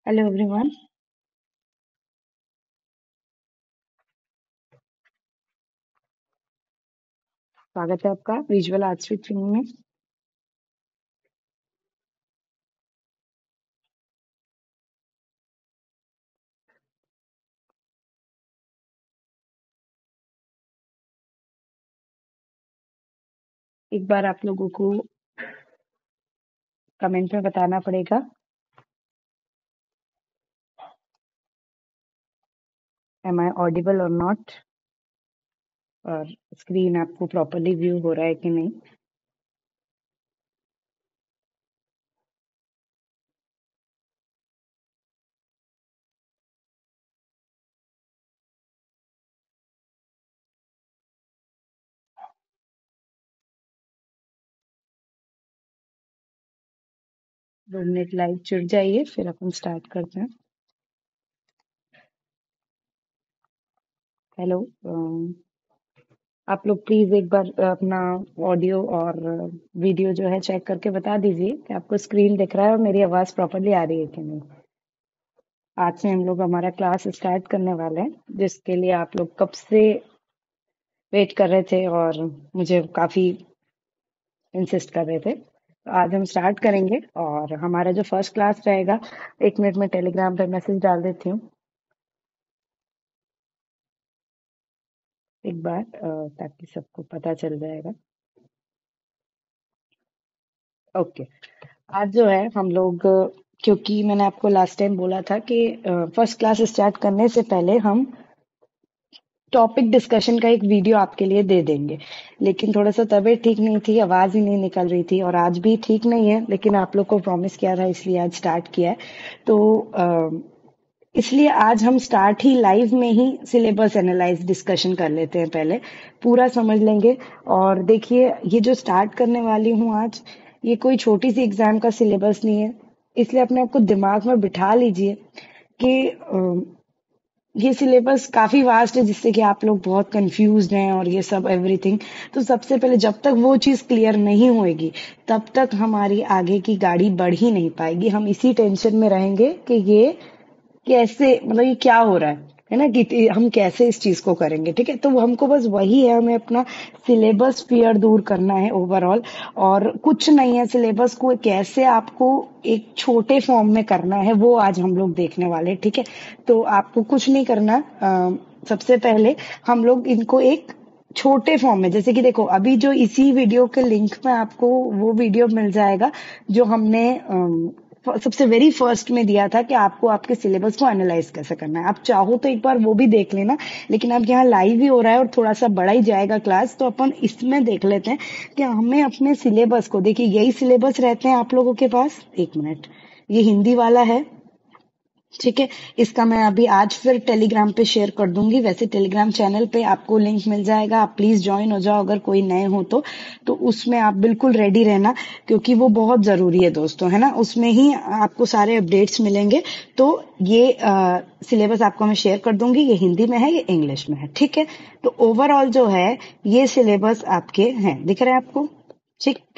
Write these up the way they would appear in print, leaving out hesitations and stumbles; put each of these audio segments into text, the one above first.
Hello everyone. स्वागत है आपका विजुअल आर्ट्स विद फिल्म में। एक बार आप लोगों को कमेंट में बताना पड़ेगा एम आई ऑडिबल और नॉट, और स्क्रीन आपको प्रॉपरली व्यू हो रहा है कि नहीं। 2 मिनट लाइव जुड़ जाइए, फिर अपन स्टार्ट करते हैं। हेलो। आप लोग प्लीज एक बार अपना ऑडियो और वीडियो जो है चेक करके बता दीजिए कि आपको स्क्रीन दिख रहा है और मेरी आवाज प्रॉपरली आ रही है कि नहीं। आज से हम लोग हमारा क्लास स्टार्ट करने वाले हैं, जिसके लिए आप लोग कब से वेट कर रहे थे और मुझे काफी इंसिस्ट कर रहे थे। तो आज हम स्टार्ट करेंगे और हमारा जो फर्स्ट क्लास रहेगा, 1 मिनट में टेलीग्राम पे मैसेज डाल देती हूँ एक बार, ताकि सबको पता चल जाएगा। ओके। आज जो है हम लोग, क्योंकि मैंने आपको लास्ट टाइम बोला था कि फर्स्ट क्लास स्टार्ट करने से पहले हम टॉपिक डिस्कशन का एक वीडियो आपके लिए दे देंगे, लेकिन थोड़ा सा तबीयत ठीक नहीं थी, आवाज ही नहीं निकल रही थी और आज भी ठीक नहीं है, लेकिन आप लोग को प्रॉमिस किया था इसलिए आज स्टार्ट किया है। तो इसलिए आज हम स्टार्ट ही लाइव में ही सिलेबस एनालाइज डिस्कशन कर लेते हैं, पहले पूरा समझ लेंगे। और देखिए, ये जो स्टार्ट करने वाली हूँ आज, ये कोई छोटी सी एग्जाम का सिलेबस नहीं है, इसलिए अपने आप को दिमाग में बिठा लीजिए कि ये सिलेबस काफी वास्ट है, जिससे कि आप लोग बहुत कंफ्यूज्ड हैं और ये सब एवरीथिंग। तो सबसे पहले जब तक वो चीज क्लियर नहीं होएगी, तब तक हमारी आगे की गाड़ी बढ़ ही नहीं पाएगी। हम इसी टेंशन में रहेंगे कि ये कैसे, मतलब ये क्या हो रहा है ना, कि हम कैसे इस चीज को करेंगे। ठीक है, तो हमको बस वही है, हमें अपना सिलेबस फियर दूर करना है ओवरऑल, और कुछ नहीं है। सिलेबस को कैसे आपको एक छोटे फॉर्म में करना है, वो आज हम लोग देखने वाले हैं। ठीक है, तो आपको कुछ नहीं करना। सबसे पहले हम लोग इनको एक छोटे फॉर्म में, जैसे कि देखो, अभी जो इसी वीडियो के लिंक में आपको वो वीडियो मिल जाएगा जो हमने सबसे वेरी फर्स्ट में दिया था कि आपको आपके सिलेबस को एनालाइज कैसे करना है। आप चाहो तो एक बार वो भी देख लेना, लेकिन अब यहाँ लाइव ही हो रहा है और थोड़ा सा बड़ा ही जाएगा क्लास, तो अपन इसमें देख लेते हैं कि हमें अपने सिलेबस को, देखिए यही सिलेबस रहते हैं आप लोगों के पास। 1 मिनट, ये हिंदी वाला है। ठीक है, इसका मैं अभी आज फिर टेलीग्राम पे शेयर कर दूंगी। वैसे टेलीग्राम चैनल पे आपको लिंक मिल जाएगा, आप प्लीज ज्वाइन हो जाओ अगर कोई नए हो तो उसमें आप बिल्कुल रेडी रहना, क्योंकि वो बहुत जरूरी है दोस्तों, है ना। उसमें ही आपको सारे अपडेट्स मिलेंगे। तो ये सिलेबस आपको मैं शेयर कर दूंगी, ये हिंदी में है, ये इंग्लिश में है। ठीक है, तो ओवरऑल जो है ये सिलेबस आपके हैं, दिख रहे हैं आपको। ठीक,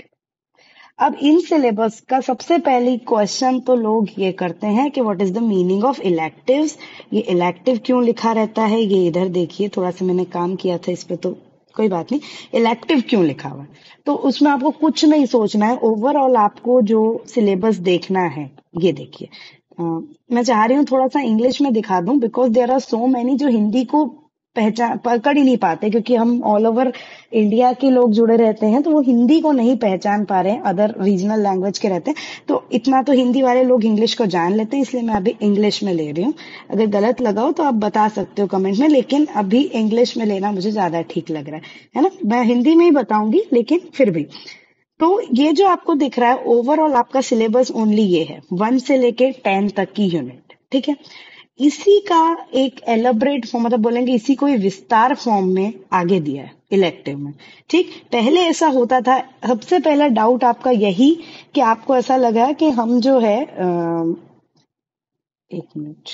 अब इन सिलेबस का सबसे पहली क्वेश्चन तो लोग ये करते हैं कि what is the meaning of electives. ये इलेक्टिव क्यों लिखा रहता है, ये इधर देखिए, थोड़ा सा मैंने काम किया था इस पे, तो कोई बात नहीं। इलेक्टिव क्यों लिखा हुआ है, तो उसमें आपको कुछ नहीं सोचना है, ओवरऑल आपको जो सिलेबस देखना है ये देखिए। मैं चाह रही हूँ थोड़ा सा इंग्लिश में दिखा दूं, because there are so many जो हिंदी को पहचान पकड़ ही नहीं पाते, क्योंकि हम ऑल ओवर इंडिया के लोग जुड़े रहते हैं, तो वो हिंदी को नहीं पहचान पा रहे हैं, अदर रीजनल लैंग्वेज के रहते हैं। तो इतना तो हिंदी वाले लोग इंग्लिश को जान लेते हैं, इसलिए मैं अभी इंग्लिश में ले रही हूँ। अगर गलत लगा हो तो आप बता सकते हो कमेंट में, लेकिन अभी इंग्लिश में लेना मुझे ज्यादा ठीक लग रहा है ना। मैं हिंदी में ही बताऊंगी, लेकिन फिर भी। तो ये जो आपको दिख रहा है ओवरऑल आपका सिलेबस ओनली ये है, 1 से लेके 10 तक की यूनिट। ठीक है, इसी का एक एलोबरेट फॉर्म, मतलब बोलेंगे इसी को ही विस्तार फॉर्म में आगे दिया है इलेक्टिव में। ठीक, पहले ऐसा होता था, सबसे पहला डाउट आपका यही कि आपको ऐसा लगा कि हम जो है 1 मिनट,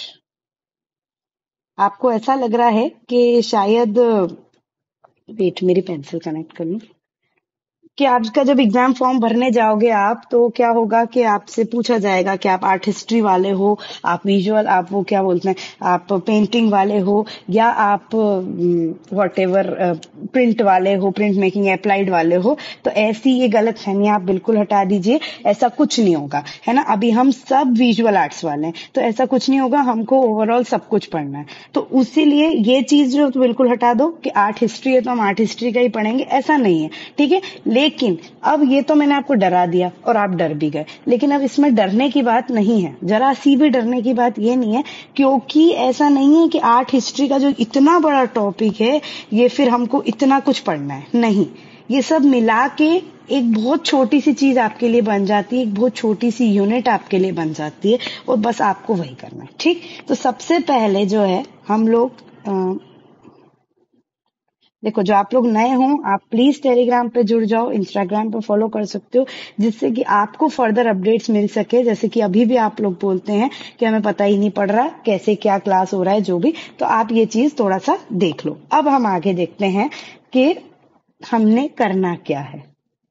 आपको ऐसा लग रहा है कि शायद, वेट मेरी पेंसिल कनेक्ट कर लूं। कि आपका जब एग्जाम फॉर्म भरने जाओगे आप, तो क्या होगा कि आपसे पूछा जाएगा कि आप आर्ट हिस्ट्री वाले हो, आप विजुअल, आप वो क्या बोलते हैं, आप पेंटिंग वाले हो, या आप वॉट एवर प्रिंट वाले हो, प्रिंट मेकिंग अप्लाइड वाले हो। तो ऐसी ये गलत फहमी आप बिल्कुल हटा दीजिए, ऐसा कुछ नहीं होगा, है ना। अभी हम सब विजुअल आर्ट्स वाले हैं, तो ऐसा कुछ नहीं होगा, हमको ओवरऑल सब कुछ पढ़ना है। तो उसीलिए ये चीज जो तो बिल्कुल हटा दो कि आर्ट हिस्ट्री है तो हम आर्ट हिस्ट्री का ही पढ़ेंगे, ऐसा नहीं है, ठीक है। लेकिन अब ये तो मैंने आपको डरा दिया और आप डर भी गए, लेकिन अब इसमें डरने की बात नहीं है, जरा सी भी डरने की बात ये नहीं है, क्योंकि ऐसा नहीं है कि आर्ट हिस्ट्री का जो इतना बड़ा टॉपिक है ये फिर हमको इतना कुछ पढ़ना है, नहीं। ये सब मिला के एक बहुत छोटी सी चीज आपके लिए बन जाती है, एक बहुत छोटी सी यूनिट आपके लिए बन जाती है, और बस आपको वही करना है, ठीक। तो सबसे पहले जो है हम लोग देखो, जो आप लोग नए हो आप प्लीज टेलीग्राम पे जुड़ जाओ, इंस्टाग्राम पे फॉलो कर सकते हो, जिससे कि आपको फर्दर अपडेट्स मिल सके। जैसे कि अभी भी आप लोग बोलते हैं कि हमें पता ही नहीं पड़ रहा कैसे क्या क्लास हो रहा है, जो भी, तो आप ये चीज थोड़ा सा देख लो। अब हम आगे देखते हैं कि हमने करना क्या है।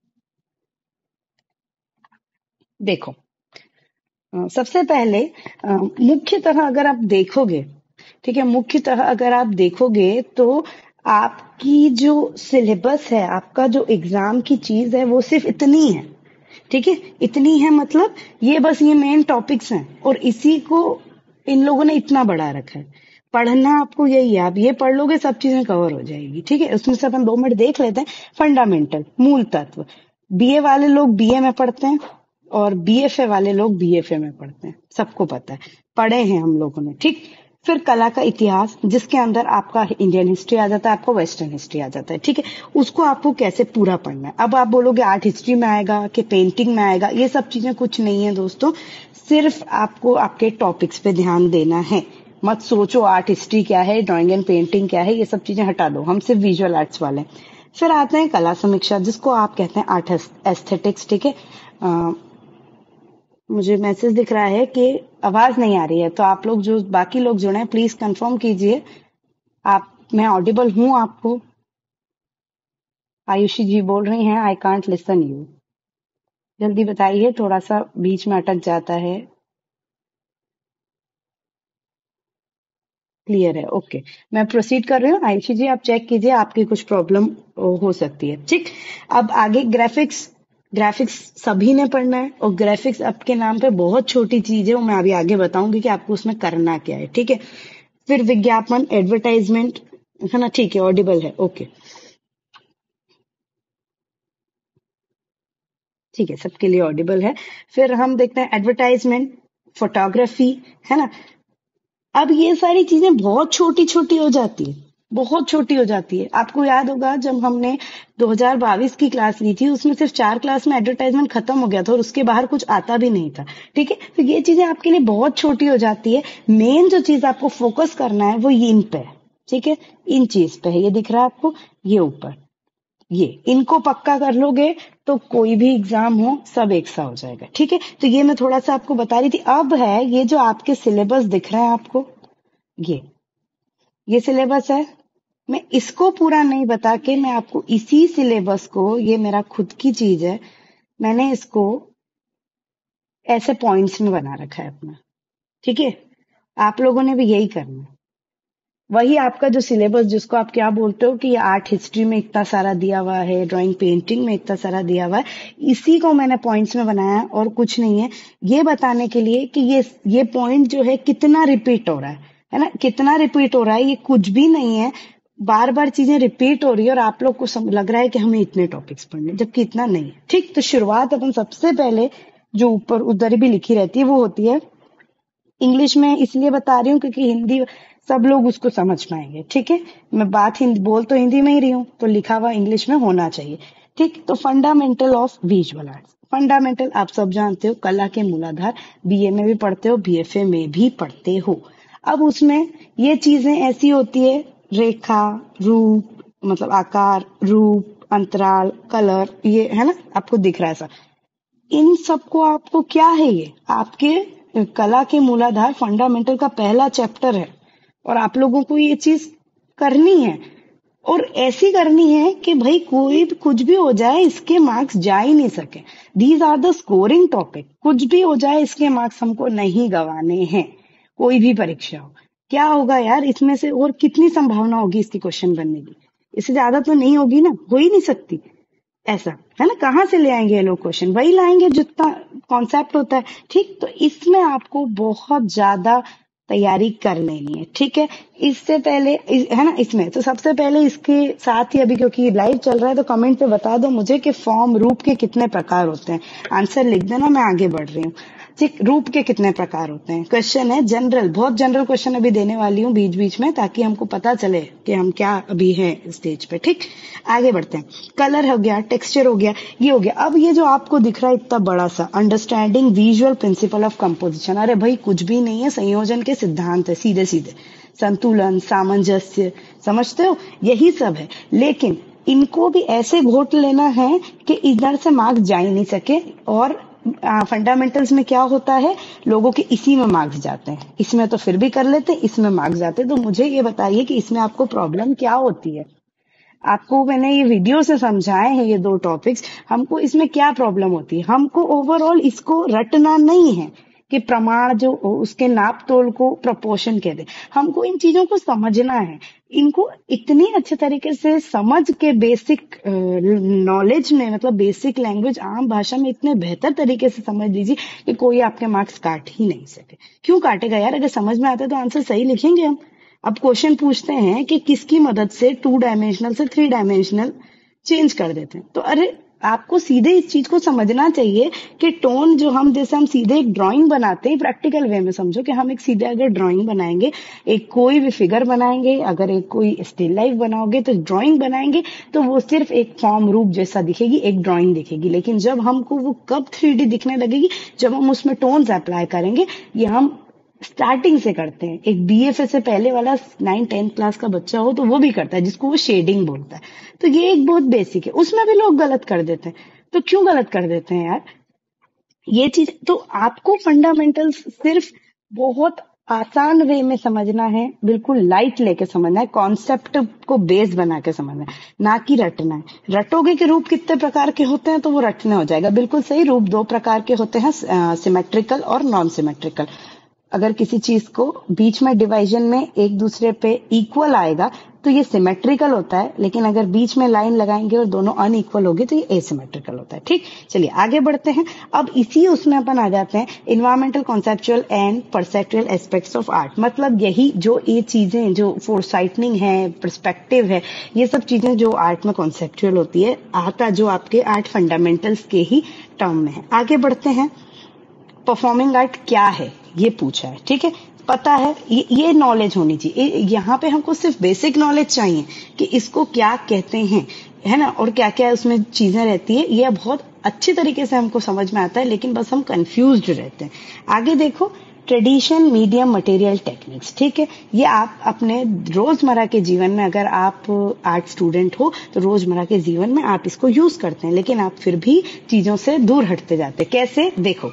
देखो, सबसे पहले मुख्यतः अगर आप देखोगे, ठीक है, मुख्यतः अगर आप देखोगे तो आपकी जो सिलेबस है, आपका जो एग्जाम की चीज है, वो सिर्फ इतनी है, ठीक है। इतनी है मतलब ये बस ये मेन टॉपिक्स हैं, और इसी को इन लोगों ने इतना बढ़ा रखा है। पढ़ना आपको यही है, आप ये पढ़ लोगे सब चीजें कवर हो जाएगी, ठीक है। उसमें से अपन 2 मिनट देख लेते हैं। फंडामेंटल, मूल तत्व, बीए वाले लोग बीए में पढ़ते हैं और बीएफए वाले लोग बीएफए में पढ़ते हैं, सबको पता है, पढ़े हैं हम लोगों ने, ठीक। फिर कला का इतिहास, जिसके अंदर आपका इंडियन हिस्ट्री आ जाता है, आपका वेस्टर्न हिस्ट्री आ जाता है, ठीक है। उसको आपको कैसे पूरा पढ़ना है। अब आप बोलोगे आर्ट हिस्ट्री में आएगा कि पेंटिंग में आएगा, ये सब चीजें कुछ नहीं है दोस्तों, सिर्फ आपको आपके टॉपिक्स पे ध्यान देना है। मत सोचो आर्ट हिस्ट्री क्या है, ड्राइंग एंड पेंटिंग क्या है, ये सब चीजें हटा दो, हम सिर्फ विजुअल आर्ट्स वाले हैं। फिर आते हैं कला समीक्षा, जिसको आप कहते हैं आर्ट एस्थेटिक्स, ठीक है। मुझे मैसेज दिख रहा है कि आवाज नहीं आ रही है, तो आप लोग जो बाकी लोग जुड़े हैं प्लीज कंफर्म कीजिए, आप, मैं ऑडिबल हूं आपको। आयुषी जी बोल रही हैं आई कांट लिसन यू, जल्दी बताइए, थोड़ा सा बीच में अटक जाता है। क्लियर है, ओके। मैं प्रोसीड कर रही हूँ, आयुषी जी आप चेक कीजिए, आपकी कुछ प्रॉब्लम हो सकती है, ठीक। अब आगे ग्राफिक्स, ग्राफिक्स सभी ने पढ़ना है, और ग्राफिक्स आपके नाम पे बहुत छोटी चीज है, वो मैं अभी आगे बताऊंगी कि आपको उसमें करना क्या है, ठीक है। फिर विज्ञापन, एडवर्टाइजमेंट, है ना, ठीक है, ऑडिबल है, ओके, ठीक है, सबके लिए ऑडिबल है। फिर हम देखते हैं एडवर्टाइजमेंट, फोटोग्राफी, है ना। अब ये सारी चीजें बहुत छोटी छोटी हो जाती है, बहुत छोटी हो जाती है। आपको याद होगा जब हमने 2022 की क्लास ली थी, उसमें सिर्फ 4 क्लास में एडवर्टाइजमेंट खत्म हो गया था और उसके बाहर कुछ आता भी नहीं था, ठीक है। तो ये चीजें आपके लिए बहुत छोटी हो जाती है। मेन जो चीज आपको फोकस करना है वो इन पे है, ठीक है, इन चीज पे है। ये दिख रहा है आपको, ये ऊपर, ये इनको पक्का कर लोगे तो कोई भी एग्जाम हो सब एक सा हो जाएगा, ठीक है। तो ये मैं थोड़ा सा आपको बता रही थी। अब है ये जो आपके सिलेबस दिख रहे हैं आपको, ये ये सिलेबस है। मैं इसको पूरा नहीं बता के मैं आपको इसी सिलेबस को, ये मेरा खुद की चीज है, मैंने इसको ऐसे पॉइंट्स में बना रखा है अपना, ठीक है। आप लोगों ने भी यही करना है, वही आपका जो सिलेबस, जिसको आप क्या बोलते हो कि ये आर्ट हिस्ट्री में इतना सारा दिया हुआ है, ड्राइंग पेंटिंग में इतना सारा दिया हुआ है, इसी को मैंने पॉइंट्स में बनाया है और कुछ नहीं है। ये बताने के लिए कि ये पॉइंट जो है कितना रिपीट हो रहा है ना, कितना रिपीट हो रहा है, ये कुछ भी नहीं है। बार बार चीजें रिपीट हो रही है और आप लोग को लग रहा है कि हमें इतने टॉपिक्स पढ़ने, जबकि इतना नहीं है, ठीक। तो शुरुआत अपन सबसे पहले, जो ऊपर उधर भी लिखी रहती है, वो होती है इंग्लिश में। इसलिए बता रही हूँ क्योंकि हिंदी सब लोग उसको समझ पाएंगे, ठीक है। मैं बात हिंदी बोल तो हिंदी में ही रही हूँ, तो लिखा हुआ इंग्लिश में होना चाहिए, ठीक। तो fundamental of visual arts, fundamental आप सब जानते हो, कला के मूलाधार, बीए में भी पढ़ते हो, बीएफए में भी पढ़ते हो। अब उसमें ये चीजें ऐसी होती है, रेखा, रूप, मतलब आकार, रूप, अंतराल, कलर, ये है ना, आपको दिख रहा है ऐसा। इन सबको आपको क्या है, ये आपके कला के मूलाधार फंडामेंटल का पहला चैप्टर है, और आप लोगों को ये चीज करनी है। और ऐसी करनी है कि भाई कोई भी कुछ भी हो जाए इसके मार्क्स जा ही नहीं सके। These are the scoring topic. कुछ भी हो जाए इसके मार्क्स हमको नहीं गंवाने हैं, कोई भी परीक्षा हो। क्या होगा यार इसमें से, और कितनी संभावना होगी इसकी क्वेश्चन बनने की? इससे ज्यादा तो नहीं होगी ना, हो ही नहीं सकती। ऐसा है ना, कहाँ से ले आएंगे ये लोग क्वेश्चन? वही लाएंगे जितना कॉन्सेप्ट होता है। ठीक, तो इसमें आपको बहुत ज्यादा तैयारी कर लेनी है। ठीक है, इससे पहले है ना, इसमें तो सबसे पहले इसके साथ ही, अभी क्योंकि लाइव चल रहा है तो कमेंट पे बता दो मुझे कि फॉर्म रूप के कितने प्रकार होते हैं। आंसर लिख देना, मैं आगे बढ़ रही हूँ। ठीक, रूप के कितने प्रकार होते हैं? क्वेश्चन है जनरल, बहुत जनरल क्वेश्चन अभी देने वाली हूँ बीच बीच में, ताकि हमको पता चले कि हम क्या अभी है स्टेज पे। ठीक, आगे बढ़ते हैं। कलर हो गया, टेक्सचर हो गया, ये हो गया। अब ये जो आपको दिख रहा है इतना बड़ा सा, understanding visual principle of composition, अरे भाई कुछ भी नहीं है, संयोजन के सिद्धांत है सीधे सीधे। संतुलन, सामंजस्य, समझते हो, यही सब है। लेकिन इनको भी ऐसे घोट लेना है कि इधर से मार्क्स जा ही नहीं सके। और फंडामेंटल्स में क्या होता है, लोगों के इसी में मार्क्स जाते हैं। इसमें तो फिर भी कर लेते, इसमें मार्क्स जाते। तो मुझे ये बताइए कि इसमें आपको प्रॉब्लम क्या होती है? आपको मैंने ये वीडियो से समझाए हैं ये दो टॉपिक्स, हमको इसमें क्या प्रॉब्लम होती है? हमको ओवरऑल इसको रटना नहीं है कि प्रमाण जो उसके नाप तोल को प्रपोर्शन कहते हैं। हमको इन चीजों को समझना है। इनको इतनी अच्छे तरीके से समझ के बेसिक नॉलेज में, मतलब बेसिक लैंग्वेज आम भाषा में इतने बेहतर तरीके से समझ लीजिए कि कोई आपके मार्क्स काट ही नहीं सके। क्यों काटेगा यार? अगर समझ में आता है तो आंसर सही लिखेंगे हम। अब क्वेश्चन पूछते हैं कि किसकी मदद से 2 डायमेंशनल से 3 डायमेंशनल चेंज कर देते हैं, तो अरे आपको सीधे इस चीज को समझना चाहिए कि टोन जो हम, जैसे हम सीधे एक ड्राइंग बनाते हैं, प्रैक्टिकल वे में समझो कि हम एक सीधे अगर ड्राइंग बनाएंगे, एक कोई भी फिगर बनाएंगे, अगर एक कोई स्टिल लाइफ बनाओगे तो ड्राइंग बनाएंगे, तो वो सिर्फ एक फॉर्म रूप जैसा दिखेगी, एक ड्राइंग दिखेगी। लेकिन जब हमको वो कब 3D दिखने लगेगी, जब हम उसमें टोन्स अप्लाई करेंगे। ये हम स्टार्टिंग से करते हैं। एक बीएफए से पहले वाला 9-10 क्लास का बच्चा हो तो वो भी करता है, जिसको वो शेडिंग बोलता है। तो ये एक बहुत बेसिक है, उसमें भी लोग गलत कर देते हैं। तो क्यों गलत कर देते हैं यार? ये चीज तो आपको फंडामेंटल्स सिर्फ बहुत आसान वे में समझना है, बिल्कुल लाइट लेके समझना है, कॉन्सेप्ट को बेस बना के समझना है, ना कि रटना है। रटोगे कि रूप कितने प्रकार के होते हैं तो वो रटने हो जाएगा। बिल्कुल सही, रूप 2 प्रकार के होते हैं, सिमेट्रिकल और नॉन सिमेट्रिकल। अगर किसी चीज को बीच में डिवाइजन में एक दूसरे पे इक्वल आएगा तो ये सिमेट्रिकल होता है, लेकिन अगर बीच में लाइन लगाएंगे और दोनों अनइक्वल होगी तो ये एसिमेट्रिकल होता है। ठीक, चलिए आगे बढ़ते हैं। अब इसी उसमें अपन आ जाते हैं, environmental, conceptual and perceptual aspects of art. मतलब यही जो ये चीजें जो फोरसाइटनिंग है, पर्सपेक्टिव है, ये सब चीजें जो आर्ट में कॉन्सेप्चुअल होती है, आता जो आपके आर्ट फंडामेंटल्स के ही टर्म में है। आगे बढ़ते हैं। परफॉर्मिंग आर्ट क्या है ये पूछा है, ठीक है, पता है, ये नॉलेज होनी चाहिए। यहाँ पे हमको सिर्फ बेसिक नॉलेज चाहिए कि इसको क्या कहते हैं, है ना, और क्या क्या उसमें चीजें रहती है। ये बहुत अच्छे तरीके से हमको समझ में आता है, लेकिन बस हम कंफ्यूज्ड रहते हैं। आगे देखो, ट्रेडिशन, मीडियम, मटेरियल, टेक्निक्स। ठीक है, ये आप अपने रोजमर्रा के जीवन में, अगर आप आर्ट स्टूडेंट हो तो रोजमर्रा के जीवन में आप इसको यूज करते हैं, लेकिन आप फिर भी चीजों से दूर हटते जाते हैं। कैसे? देखो,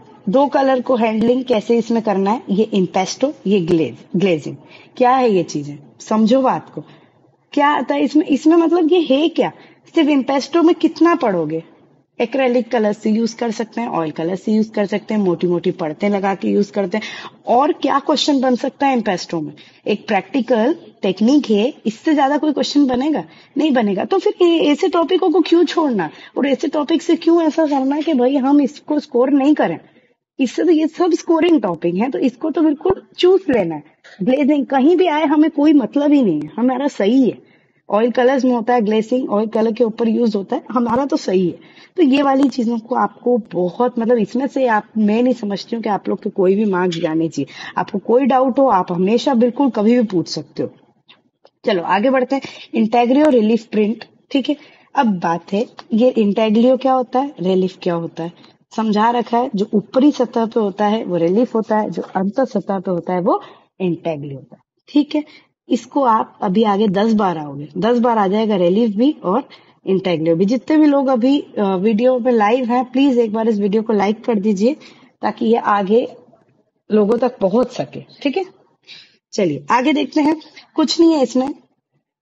2 कलर को हैंडलिंग कैसे इसमें करना है, ये इम्पेस्टो, ये ग्लेजिंग। क्या है ये चीजें? समझो बात को। क्या आता है इसमें? इसमें मतलब ये है क्या? सिर्फ इम्पेस्टो में कितना पढ़ोगे? एक्रेलिक कलर से यूज कर सकते हैं, ऑयल कलर से यूज कर सकते हैं, मोटी मोटी परतें लगा के यूज करते हैं। और क्या क्वेश्चन बन सकता है इम्पेस्टो में? एक प्रैक्टिकल टेक्निक है, इससे ज्यादा कोई क्वेश्चन बनेगा? नहीं बनेगा। तो फिर ऐसे टॉपिकों को क्यों छोड़ना, और ऐसे टॉपिक से क्यों ऐसा करना कि भाई हम इसको स्कोर नहीं करें? इससे तो ये सब स्कोरिंग टॉपिक है, तो इसको तो बिल्कुल चूज लेना है। ग्लेजिंग कहीं भी आए हमें कोई मतलब ही नहीं है, हमारा सही है। ऑयल कलर्स में होता है ग्लेसिंग, ऑयल कलर के ऊपर यूज होता है, हमारा तो सही है। तो ये वाली चीजों को आपको बहुत, मतलब इसमें से आप, मैं नहीं समझती हूँ कि आप लोग के कोई भी मार्क्स जाने चाहिए। आपको कोई डाउट हो आप हमेशा बिल्कुल कभी भी पूछ सकते हो। चलो आगे बढ़ते हैं। Intaglio, relief print. ठीक है, अब बात है, ये इंटेग्रियो क्या होता है, रिलीफ क्या होता है, समझा रखा है। जो ऊपरी सतह पे होता है वो रिलीफ होता है, जो अंतर सतह पे होता है वो इंटेग्रियो होता है। ठीक है, इसको आप अभी आगे 10 बार आओगे, 10 बार आ जाएगा रिलीफ भी और इंटेग्रियो भी। जितने भी लोग अभी वीडियो पे लाइव हैं, प्लीज एक बार इस वीडियो को लाइक कर दीजिए ताकि ये आगे लोगों तक पहुंच सके। ठीक है, चलिए आगे देखते हैं। कुछ नहीं है इसमें,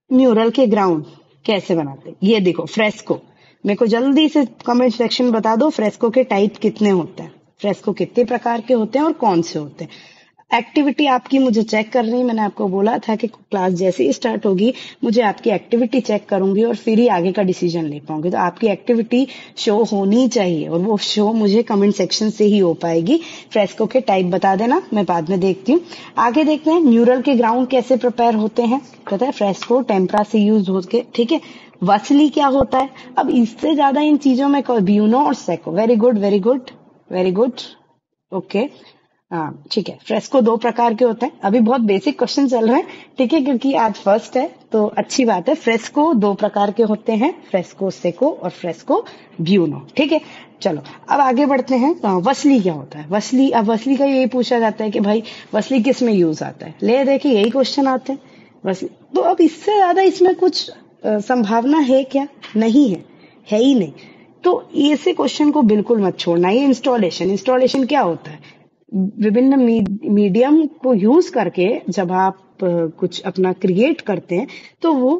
म्यूरल के ग्राउंड कैसे बनाते हैं? ये देखो फ्रेस्को। मेरे को जल्दी से कमेंट सेक्शन बता दो, फ्रेस्को के टाइप कितने होते हैं, फ्रेस्को कितने प्रकार के होते हैं और कौन से होते हैं। एक्टिविटी आपकी मुझे चेक करनी, मैंने आपको बोला था कि क्लास जैसे ही स्टार्ट होगी मुझे आपकी एक्टिविटी चेक करूंगी और फिर ही आगे का डिसीजन ले पाऊंगी। तो आपकी एक्टिविटी शो होनी चाहिए और वो शो मुझे कमेंट सेक्शन से ही हो पाएगी। फ्रेस्को के टाइप बता देना, मैं बाद में देखती हूँ। आगे देखते हैं म्यूरल के ग्राउंड कैसे प्रिपेयर होते हैं। पता है फ्रेस्को टेम्परा से यूज होके, ठीक है। वसली क्या होता है? अब इससे ज्यादा इन चीजों में ब्यूनो और secco. Very good, very good, very good. Okay, हाँ ठीक है। फ्रेस्को दो प्रकार के होते हैं। अभी बहुत बेसिक क्वेश्चन चल रहे हैं, ठीक है, क्योंकि आज फर्स्ट है तो अच्छी बात है। फ्रेस्को दो प्रकार के होते हैं, फ्रेस्को सेको और फ्रेस्को ब्यूनो, ठीक है। चलो अब आगे बढ़ते हैं। वसली क्या होता है? वसली, अब वसली का यही पूछा जाता है कि भाई वसली किस में यूज आता है। ले देखिए यही क्वेश्चन आते हैं वसली। तो अब इससे ज्यादा इसमें कुछ संभावना है क्या? नहीं है, है ही नहीं। तो ऐसे क्वेश्चन को बिल्कुल मत छोड़ना। ये इंस्टॉलेशन, इंस्टॉलेशन क्या होता है? विभिन्न मीडियम को यूज करके जब आप कुछ अपना क्रिएट करते हैं तो वो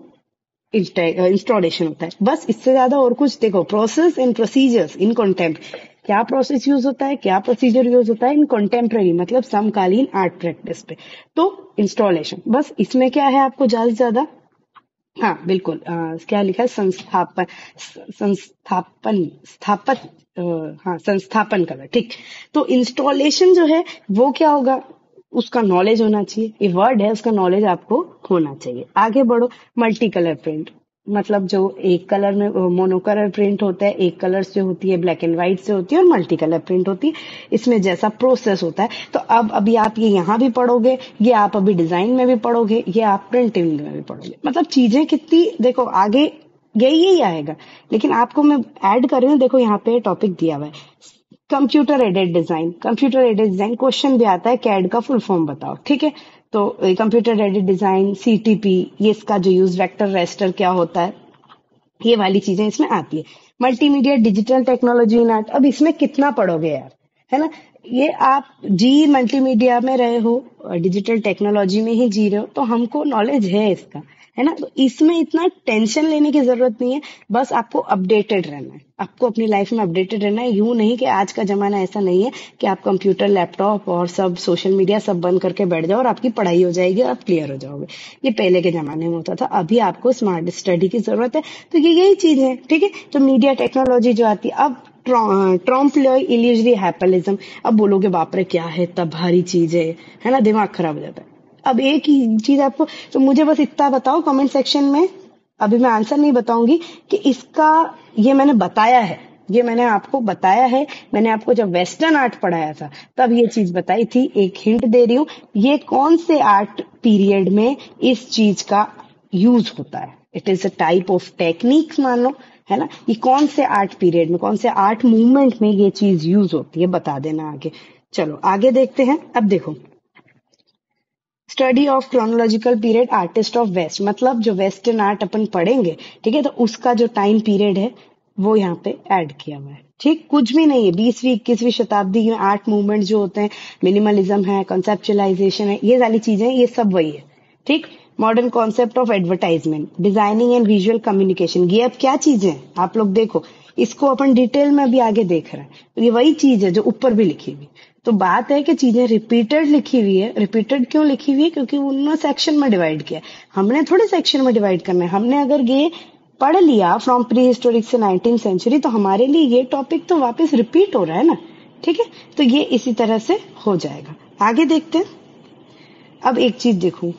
इंस्टॉलेशन होता है। बस इससे ज्यादा और कुछ देखो। Process and procedures in contemp, क्या प्रोसेस यूज होता है, क्या प्रोसीजर यूज होता है इन कॉन्टेम्प्रेरी, मतलब समकालीन आर्ट प्रैक्टिस पे। तो इंस्टॉलेशन, बस इसमें क्या है आपको ज्यादा से ज्यादा, हाँ बिल्कुल, क्या लिखा है? संस्थापन, संस्थापन, स्थापत, हाँ संस्थापन कलर, ठीक। तो इंस्टॉलेशन जो है वो क्या होगा? उसका नॉलेज होना चाहिए। ये वर्ड है, उसका नॉलेज आपको होना चाहिए। आगे बढ़ो। मल्टी कलर प्रिंट, मतलब जो एक कलर में मोनोकलर प्रिंट होता है, एक कलर से होती है, ब्लैक एंड व्हाइट से होती है, और मल्टी कलर प्रिंट होती है। इसमें जैसा प्रोसेस होता है, तो अब अभी आप ये यहाँ भी पढ़ोगे, ये आप अभी डिजाइन में भी पढ़ोगे, ये आप प्रिंटिंग में भी पढ़ोगे। मतलब चीजें कितनी, देखो आगे यही यही आएगा। लेकिन आपको मैं ऐड कर रही हूँ, देखो यहाँ पे टॉपिक दिया हुआ है computer aided design. Computer aided design question भी आता है, कैड का फुल फॉर्म बताओ, ठीक है। तो कंप्यूटर एडेड डिजाइन, सीटीपी, ये इसका जो यूज, वेक्टर रेस्टर क्या होता है, ये वाली चीजें इसमें आती है। Multimedia digital technology in art, अब इसमें कितना पढ़ोगे यार, है ना। ये आप जी मल्टीमीडिया में रहे हो, डिजिटल टेक्नोलॉजी में ही जी रहे हो, तो हमको नॉलेज है इसका, है ना। तो इसमें इतना टेंशन लेने की जरूरत नहीं है। बस आपको अपडेटेड रहना है, आपको अपनी लाइफ में अपडेटेड रहना है। यूं नहीं कि आज का जमाना ऐसा नहीं है कि आप कंप्यूटर, लैपटॉप और सब सोशल मीडिया सब बंद करके बैठ जाओ और आपकी पढ़ाई हो जाएगी और आप क्लियर हो जाओगे। ये पहले के जमाने में होता था। अभी आपको स्मार्ट स्टडी की जरूरत है। तो ये यही चीज है, ठीक है। तो मीडिया टेक्नोलॉजी जो आती है, अब ट्रॉम्प इल्यूजरी हैपलिज्म। अब बोलोगे बाप रे क्या है, इतना भारी चीज है ना, दिमाग खराब हो जाता है। अब एक ही चीज आपको, तो मुझे बस इतना बताओ कमेंट सेक्शन में, अभी मैं आंसर नहीं बताऊंगी कि इसका, ये मैंने बताया है, ये मैंने आपको बताया है। मैंने आपको जब वेस्टर्न आर्ट पढ़ाया था तब ये चीज बताई थी। एक हिंट दे रही हूँ, ये कौन से आर्ट पीरियड में इस चीज का यूज होता है। It is a type of techniques, मान लो, है ना। ये कौन से आर्ट पीरियड में, कौन से आर्ट मूवमेंट में ये चीज यूज होती है, बता देना आगे। चलो आगे देखते हैं। अब देखो, study of chronological period artist of west, मतलब जो वेस्टर्न आर्ट अपन पढ़ेंगे, ठीक है, तो उसका जो टाइम पीरियड है वो यहाँ पे ऐड किया हुआ है, ठीक। कुछ भी नहीं है। 20वीं 21वीं शताब्दी में आर्ट मूवमेंट जो होते हैं, मिनिमलिज्म है, कंसेप्चुअलाइजेशन है, ये सारी चीजें, ये सब वही है, ठीक। Modern concept of advertisement, designing and visual communication, ये अब क्या चीजें हैं आप लोग देखो। इसको अपन डिटेल में अभी आगे देख रहे हैं। ये वही चीज है जो ऊपर भी लिखी हुई। तो बात है कि चीजें रिपीटेड लिखी हुई है। रिपीटेड क्यों लिखी हुई है? क्योंकि उन्होंने सेक्शन में डिवाइड किया। हमने थोड़े सेक्शन में डिवाइड करना है। हमने अगर ये पढ़ लिया फ्रॉम प्री हिस्टोरिक से 19th सेंचुरी, तो हमारे लिए ये टॉपिक तो वापस रिपीट हो रहा है ना, ठीक है। तो ये इसी तरह से हो जाएगा। आगे देखते हैं। अब एक चीज देखो,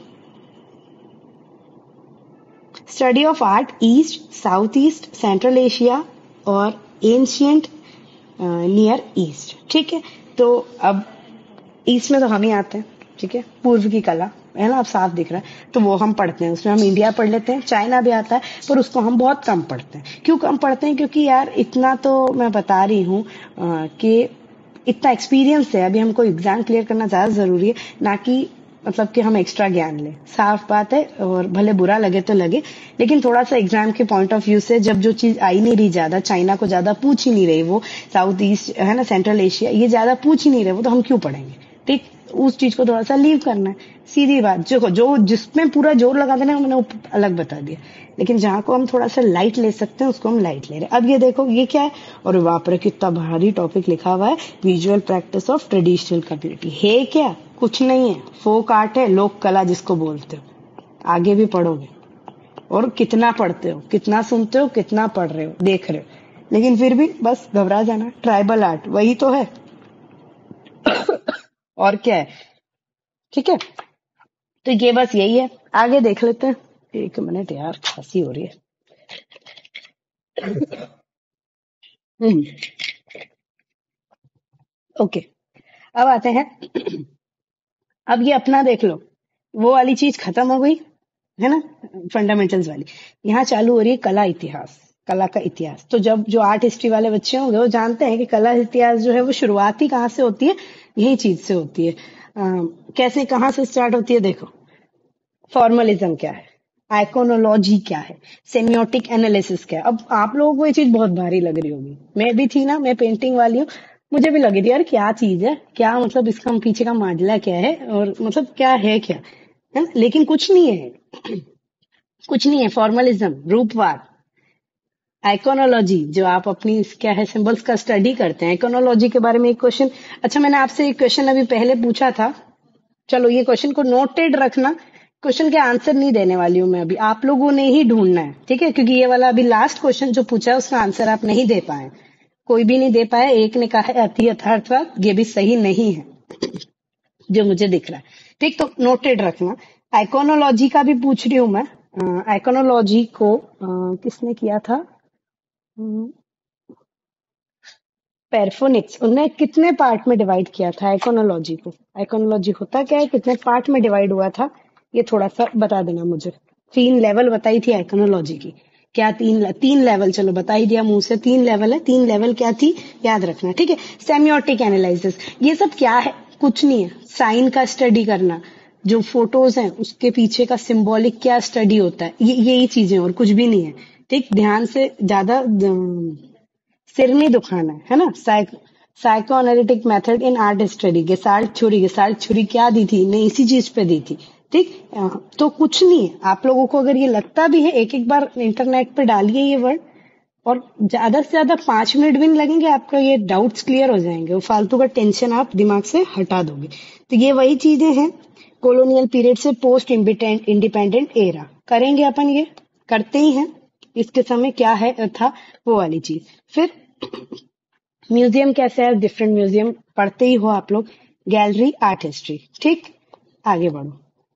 study of art east, south east, central Asia और एंशियंट नियर ईस्ट, ठीक है। तो अब ईस्ट में तो हम ही आते हैं, ठीक है, पूर्व की कला, है ना, अब साफ दिख रहा है। तो वो हम पढ़ते हैं, उसमें हम इंडिया पढ़ लेते हैं, चाइना भी आता है, पर उसको हम बहुत कम पढ़ते हैं। क्यों कम पढ़ते हैं? क्योंकि यार इतना तो मैं बता रही हूँ कि इतना एक्सपीरियंस है, अभी हमको एग्जाम क्लियर करना ज्यादा जरूरी है, ना कि मतलब कि हम एक्स्ट्रा ज्ञान लें। साफ बात है, और भले बुरा लगे तो लगे, लेकिन थोड़ा सा एग्जाम के पॉइंट ऑफ व्यू से, जब जो चीज आई नहीं रही ज्यादा, चाइना को ज्यादा पूछ ही नहीं रही, वो साउथ ईस्ट, है ना, सेंट्रल एशिया, ये ज्यादा पूछ ही नहीं रहे, वो तो हम क्यों पढ़ेंगे, ठीक। उस चीज को थोड़ा सा लीव करना है, सीधी बात। जो जो जिसमें पूरा जोर लगा देना है, मैंने वो अलग बता दिया, लेकिन जहां को हम थोड़ा सा लाइट ले सकते हैं उसको हम लाइट ले रहे हैं। अब ये देखो ये क्या है, और बाप रे कितना भारी टॉपिक लिखा हुआ है, visual practice of traditional community. है क्या, कुछ नहीं है, फोक आर्ट है, लोक कला जिसको बोलते हो। आगे भी पढ़ोगे, और कितना पढ़ते हो, कितना सुनते हो, कितना पढ़ रहे हो, देख रहे हो, लेकिन फिर भी बस घबरा जाना। ट्राइबल आर्ट वही तो है, और क्या है, ठीक है। तो ये बस यही है, आगे देख लेते हैं। 1 मिनट यार, खांसी हो रही है। Hmm, okay. अब आते हैं, अब ये अपना देख लो, वो वाली चीज खत्म हो गई है ना, फंडामेंटल्स वाली। यहाँ चालू हो रही है कला इतिहास, कला का इतिहास। तो जब जो आर्ट हिस्ट्री वाले बच्चे होंगे वो जानते हैं कि कला इतिहास जो है वो शुरुआत ही कहाँ से होती है, यही चीज से होती है। कैसे, कहाँ से स्टार्ट होती है, देखो। फॉर्मलिज्म क्या है, आइकोनोलॉजी क्या है, सेमियोटिक एनालिसिस क्या है। अब आप लोगों को ये चीज बहुत भारी लग रही होगी, मैं भी थी ना, मैं पेंटिंग वाली हूँ, मुझे भी लगी थी यार क्या चीज है, क्या मतलब इसका पीछे का माडला क्या है, और मतलब क्या है ना, लेकिन कुछ नहीं है, कुछ नहीं है। फॉर्मलिज्म, रूपवाद, आइकोनोलॉजी जो आप अपनी क्या है सिंबल्स का स्टडी करते हैं, आइकोनोलॉजी के बारे में एक क्वेश्चन। अच्छा, मैंने आपसे एक क्वेश्चन अभी पहले पूछा था, चलो ये क्वेश्चन को नोटेड रखना, क्वेश्चन के आंसर नहीं देने वाली हूं मैं अभी, आप लोगों ने ही ढूंढना है, ठीक है, क्योंकि ये वाला अभी लास्ट क्वेश्चन जो पूछा है उसका आंसर आप नहीं दे पाए, कोई भी नहीं दे पाया। एक ने कहा है अति यथार्थवाद, ये भी सही नहीं है जो मुझे दिख रहा है, ठीक। तो नोटेड रखना। आइकोनोलॉजी का भी पूछ रही हूं मैं। आइकोनोलॉजी को किसने किया था, पेरफोनिक्स, उन्होंने कितने पार्ट में डिवाइड किया था आइकोनोलॉजी को, आइकोनोलॉजी होता क्या है, कितने पार्ट में डिवाइड हुआ था, ये थोड़ा सा बता देना मुझे। 3 लेवल बताई थी आइकोनोलॉजी की, क्या 3 लेवल, चलो बता ही दिया मुंह से, 3 लेवल है, 3 लेवल क्या थी याद रखना, ठीक है। सेमियोटिक एनालिसिस, ये सब क्या है, कुछ नहीं है, साइन का स्टडी करना, जो फोटोज हैं उसके पीछे का सिंबॉलिक क्या स्टडी होता है, ये यही चीजें, और कुछ भी नहीं है, ठीक। ध्यान से, ज्यादा सिर नहीं दुखाना है ना। Psycho analytic method in art study, gestalt theory, gestalt theory क्या दी थी, नहीं इसी चीज पे दी थी, ठीक। तो कुछ नहीं है, आप लोगों को अगर ये लगता भी है, एक एक बार इंटरनेट पे डालिए ये वर्ड, और ज्यादा से ज्यादा 5 मिनट भी नहीं लगेंगे, आपका ये डाउट्स क्लियर हो जाएंगे, वो फालतू का टेंशन आप दिमाग से हटा दोगे। तो ये वही चीजें हैं, कॉलोनियल पीरियड से पोस्ट इंडिपेंडेंट एरा, करेंगे अपन, ये करते ही हैं, इसके समय क्या है था वो वाली चीज। फिर म्यूजियम कैसे है, डिफरेंट म्यूजियम पढ़ते ही हो आप लोग, गैलरी, आर्ट हिस्ट्री, ठीक। आगे बढ़ो।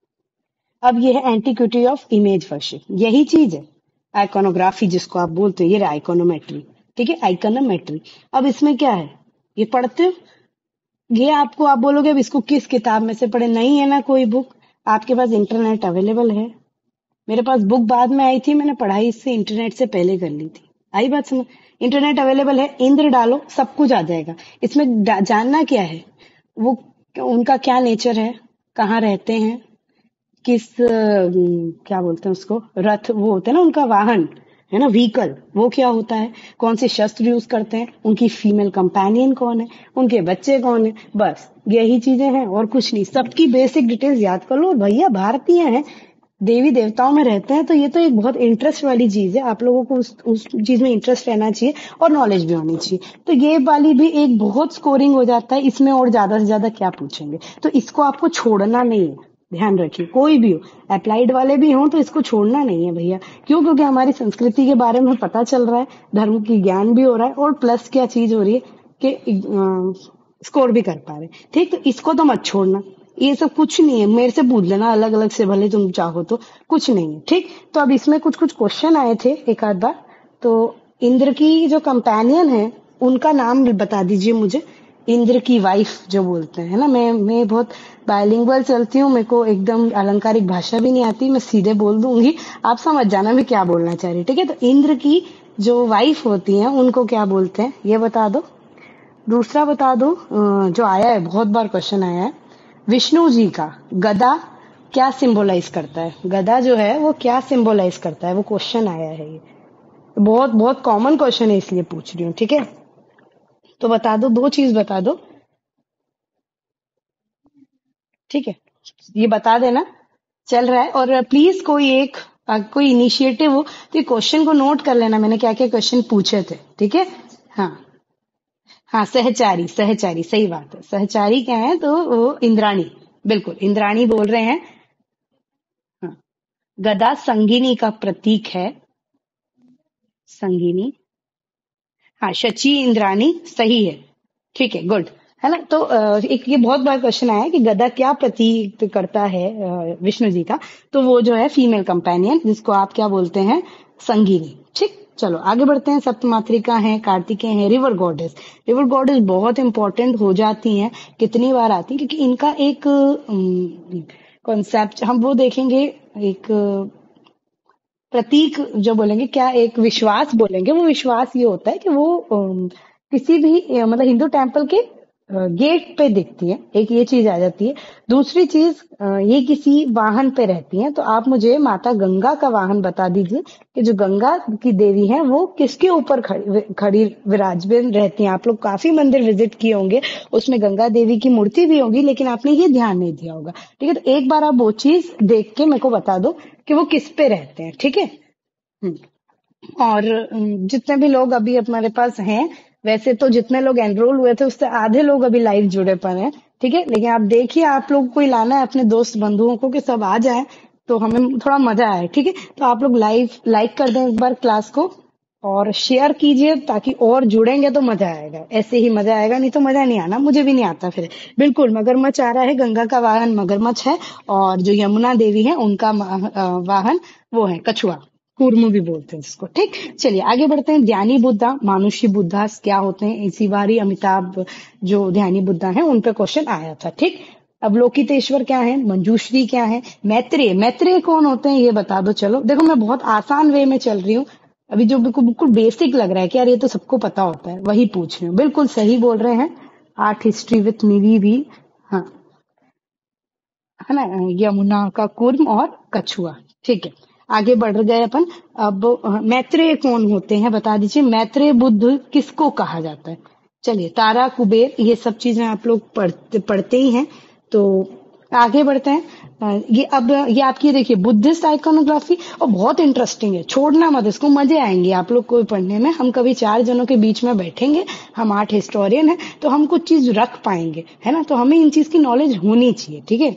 अब ये है एंटीक्विटी ऑफ इमेज वर्शिप, यही चीज है आइकोनोग्राफी जिसको आप बोलते हो, ये आइकोनोमेट्री, ठीक है, आइकोनोमेट्री। अब इसमें क्या है, ये पढ़ते हो, ये आपको, आप बोलोगे अब इसको किस किताब में से पढ़े, नहीं है ना कोई बुक, आपके पास इंटरनेट अवेलेबल है। मेरे पास बुक बाद में आई थी, मैंने पढ़ाई इससे इंटरनेट से पहले कर ली थी, आई बात समझ। इंटरनेट अवेलेबल है, इंद्र डालो सब कुछ आ जाएगा। इसमें जानना क्या है, वो उनका क्या नेचर है, कहाँ रहते हैं, किस क्या बोलते हैं उसको, रथ वो होते हैं ना उनका वाहन, है ना, व्हीकल, वो क्या होता है, कौन से शस्त्र यूज करते हैं, उनकी फीमेल कंपेनियन कौन है, उनके बच्चे कौन है, बस यही चीजें हैं और कुछ नहीं। सबकी बेसिक डिटेल्स याद कर लो, और भैया भारतीय हैं, देवी देवताओं में रहते हैं, तो ये तो एक बहुत इंटरेस्ट वाली चीज है, आप लोगों को उस चीज में इंटरेस्ट रहना चाहिए और नॉलेज भी होनी चाहिए। तो ये वाली भी एक बहुत स्कोरिंग हो जाता है इसमें, और ज्यादा से ज्यादा क्या पूछेंगे, तो इसको आपको छोड़ना नहीं है, ध्यान रखिए, कोई भी हो, अप्लाइड वाले भी हों तो इसको छोड़ना नहीं है भैया। क्यों, क्योंकि हमारी संस्कृति के बारे में पता चल रहा है, धर्म की ज्ञान भी हो रहा है, और प्लस क्या चीज हो रही है कि स्कोर भी कर पा रहे, ठीक। तो इसको तो मत छोड़ना, ये सब कुछ नहीं है, मेरे से पूछ लेना अलग अलग से, भले तुम चाहो तो, कुछ नहीं है, ठीक। तो अब इसमें कुछ कुछ क्वेश्चन आए थे एक आध बार, तो इंद्र की जो कंपेनियन है उनका नाम बता दीजिए मुझे, इंद्र की वाइफ जो बोलते हैं, है ना, मैं बहुत बायलिंगुअल चलती हूँ, मेरे को एकदम अलंकारिक भाषा भी नहीं आती, मैं सीधे बोल दूंगी, आप समझ जाना मैं क्या बोलना चाह रही, ठीक है। तो इंद्र की जो वाइफ होती हैं उनको क्या बोलते हैं ये बता दो। दूसरा बता दो, जो आया है बहुत बार क्वेश्चन आया है, विष्णु जी का गदा क्या सिंबलाइज करता है, गदा जो है वो क्या सिंबलाइज करता है, वो क्वेश्चन आया है, ये बहुत बहुत कॉमन क्वेश्चन है इसलिए पूछ रही हूँ, ठीक है। तो बता दो, 2 चीज बता दो। ठीक है, ये बता देना चल रहा है। और प्लीज कोई एक कोई इनिशिएटिव हो तो ये क्वेश्चन को नोट कर लेना, मैंने क्या क्या क्वेश्चन पूछे थे। ठीक है, हाँ हाँ, सहचारी सहचारी सही बात है। सहचारी क्या है तो वो इंद्राणी, बिल्कुल इंद्राणी बोल रहे हैं। हाँ, गदा संगिनी का प्रतीक है। संगिनी, हाँ शची इंद्राणी सही है। ठीक है, गुड। है ना, तो एक ये बहुत बड़ा क्वेश्चन आया है कि गदा क्या प्रतीक करता है विष्णु जी का। तो वो जो है फीमेल कंपेनियन, जिसको आप क्या बोलते हैं, संगीनी। ठीक, चलो आगे बढ़ते हैं। सप्तमातृका है, कार्तिकेय है, रिवर गॉडेस। रिवर गॉडेस बहुत इंपॉर्टेंट हो जाती हैं, कितनी बार आती हैं, क्योंकि इनका एक कॉन्सेप्ट हम वो देखेंगे। एक प्रतीक जो बोलेंगे, क्या एक विश्वास बोलेंगे, वो विश्वास ये होता है कि वो किसी भी मतलब हिंदू टेम्पल के गेट पे दिखती है, एक ये चीज आ जाती है। दूसरी चीज ये किसी वाहन पे रहती हैं। तो आप मुझे माता गंगा का वाहन बता दीजिए कि जो गंगा की देवी है वो किसके ऊपर खड़ी खड़ी विराजमान रहती हैं। आप लोग काफी मंदिर विजिट किए होंगे, उसमें गंगा देवी की मूर्ति भी होगी, लेकिन आपने ये ध्यान नहीं दिया होगा। ठीक है, तो एक बार आप वो चीज देख के मेरे को बता दो कि वो किस पे रहते हैं। ठीक है, हम्म। और जितने भी लोग अभी हमारे पास हैं, वैसे तो जितने लोग एनरोल हुए थे उससे आधे लोग अभी लाइव जुड़े पड़े हैं। ठीक है, लेकिन आप देखिए, आप लोग को ही लाना है अपने दोस्त बंधुओं को कि सब आ जाएं, तो हमें थोड़ा मजा आए। ठीक है, तो आप लोग लाइव लाइक कर दें एक बार क्लास को, और शेयर कीजिए, ताकि और जुड़ेंगे तो मजा आएगा। ऐसे ही मजा आएगा, नहीं तो मजा नहीं आना, मुझे भी नहीं आता फिर। बिल्कुल, मगरमच्छ आ रहा है, गंगा का वाहन मगरमच्छ है, और जो यमुना देवी है उनका वाहन वो है कछुआ, कूर्म भी बोलते हैं जिसको। ठीक, चलिए आगे बढ़ते हैं। ध्यानी बुद्धा, मानुषी बुद्धा क्या होते हैं, इसी बार ही अमिताभ जो ध्यानी बुद्धा है उन पे क्वेश्चन आया था। ठीक, अवलोकितेश्वर क्या है, मंजूश्री क्या है, मैत्रेय, मैत्रेय कौन होते हैं ये बता दो। चलो देखो, मैं बहुत आसान वे में चल रही हूँ अभी, जो बिल्कुल बिल्कुल बेसिक लग रहा है कि यार ये तो सबको पता होता है, वही पूछ रही हूँ। बिल्कुल सही बोल रहे हैं, आर्ट हिस्ट्री विथ निवी भी। हाँ, है ना, यमुना का कुर्म और कछुआ। ठीक है, आगे बढ़ गए अपन। अब मैत्रेय कौन होते हैं बता दीजिए। मैत्रेय बुद्ध किसको कहा जाता है। चलिए, तारा कुबेर ये सब चीजें आप लोग पढ़ते ही हैं। तो आगे बढ़ते हैं। ये अब ये आपकी देखिए बुद्धिस्ट आइकोनोग्राफी, और बहुत इंटरेस्टिंग है, छोड़ना मत इसको, मजे आएंगे आप लोग को पढ़ने में। हम कभी 4 जनों के बीच में बैठेंगे, हम आर्ट हिस्टोरियन है, तो हम कुछ चीज रख पाएंगे, है ना, तो हमें इन चीज की नॉलेज होनी चाहिए। ठीक है,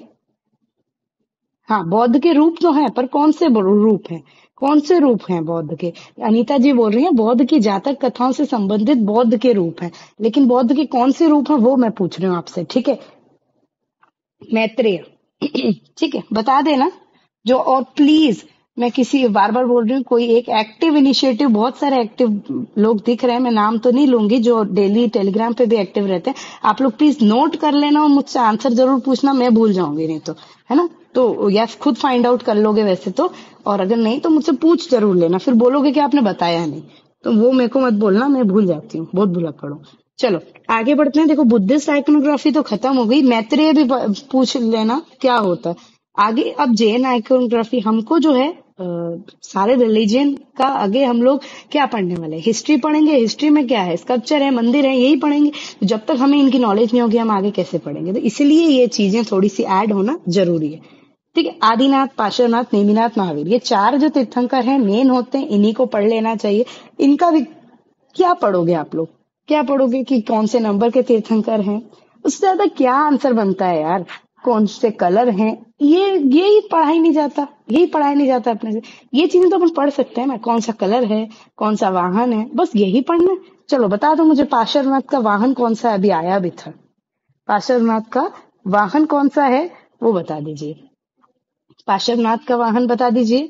हाँ, बौद्ध के रूप तो हैं, पर कौन से रूप हैं, कौन से रूप हैं बौद्ध के। अनीता जी बोल रही हैं बौद्ध की जातक कथाओं से संबंधित बौद्ध के रूप हैं, लेकिन बौद्ध के कौन से रूप हैं वो मैं पूछ रही हूँ आपसे। ठीक है, मैत्रेय। ठीक है, बता देना जो। और प्लीज, मैं किसी बार बार बोल रही हूँ, कोई एक एक्टिव इनिशिएटिव, बहुत सारे एक्टिव लोग दिख रहे हैं, मैं नाम तो नहीं लूंगी, जो डेली टेलीग्राम पे भी एक्टिव रहते हैं। आप लोग प्लीज नोट कर लेना और मुझसे आंसर जरूर पूछना, मैं भूल जाऊंगी नहीं तो, है ना। तो या खुद फाइंड आउट कर लोगे वैसे तो, और अगर नहीं तो मुझसे पूछ जरूर लेना, फिर बोलोगे कि आपने बताया नहीं, तो वो मेरे को मत बोलना, मैं भूल जाती हूँ, बहुत भुलक्कड़ पड़ो। चलो आगे बढ़ते हैं। देखो, बुद्धिस्ट आइकोनोग्राफी तो खत्म हो गई, मैत्रेय भी पूछ लेना क्या होता है आगे। अब जैन आइकोनोग्राफी, हमको जो है सारे रिलीजन का आगे हम लोग क्या पढ़ने वाले हैं, हिस्ट्री पढ़ेंगे। हिस्ट्री में क्या है, स्कल्पचर है, मंदिर है, यही पढ़ेंगे। तो जब तक हमें इनकी नॉलेज नहीं होगी, हम आगे कैसे पढ़ेंगे। तो इसलिए ये चीजें थोड़ी सी ऐड होना जरूरी है। ठीक है, आदिनाथ, पार्श्वनाथ, नेमिनाथ, महावीर, ये 4 जो तीर्थंकर हैं मेन होते हैं, इन्हीं को पढ़ लेना चाहिए। इनका भी क्या पढ़ोगे आप लोग, क्या पढ़ोगे कि कौन से नंबर के तीर्थंकर हैं, उससे ज्यादा क्या आंसर बनता है यार, कौन से कलर हैं, यही पढ़ाई नहीं जाता, यही पढ़ाई नहीं जाता अपने से। ये चीजें तो अपन पढ़ सकते हैं ना, कौन सा कलर है, कौन सा वाहन है, बस यही पढ़ना है। चलो बता दो मुझे, पार्श्वनाथ का वाहन कौन सा है, अभी आया भी था। पार्श्वनाथ का वाहन कौन सा है वो बता दीजिए, पार्श्वनाथ का वाहन बता दीजिए।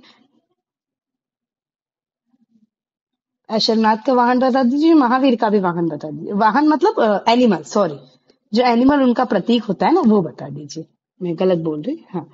अश्वनाथ का वाहन बता दीजिए, महावीर का भी वाहन बता दीजिए। वाहन मतलब एनिमल, सॉरी, जो एनिमल उनका प्रतीक होता है ना, वो बता दीजिए। मैं गलत बोल रही, हाँ।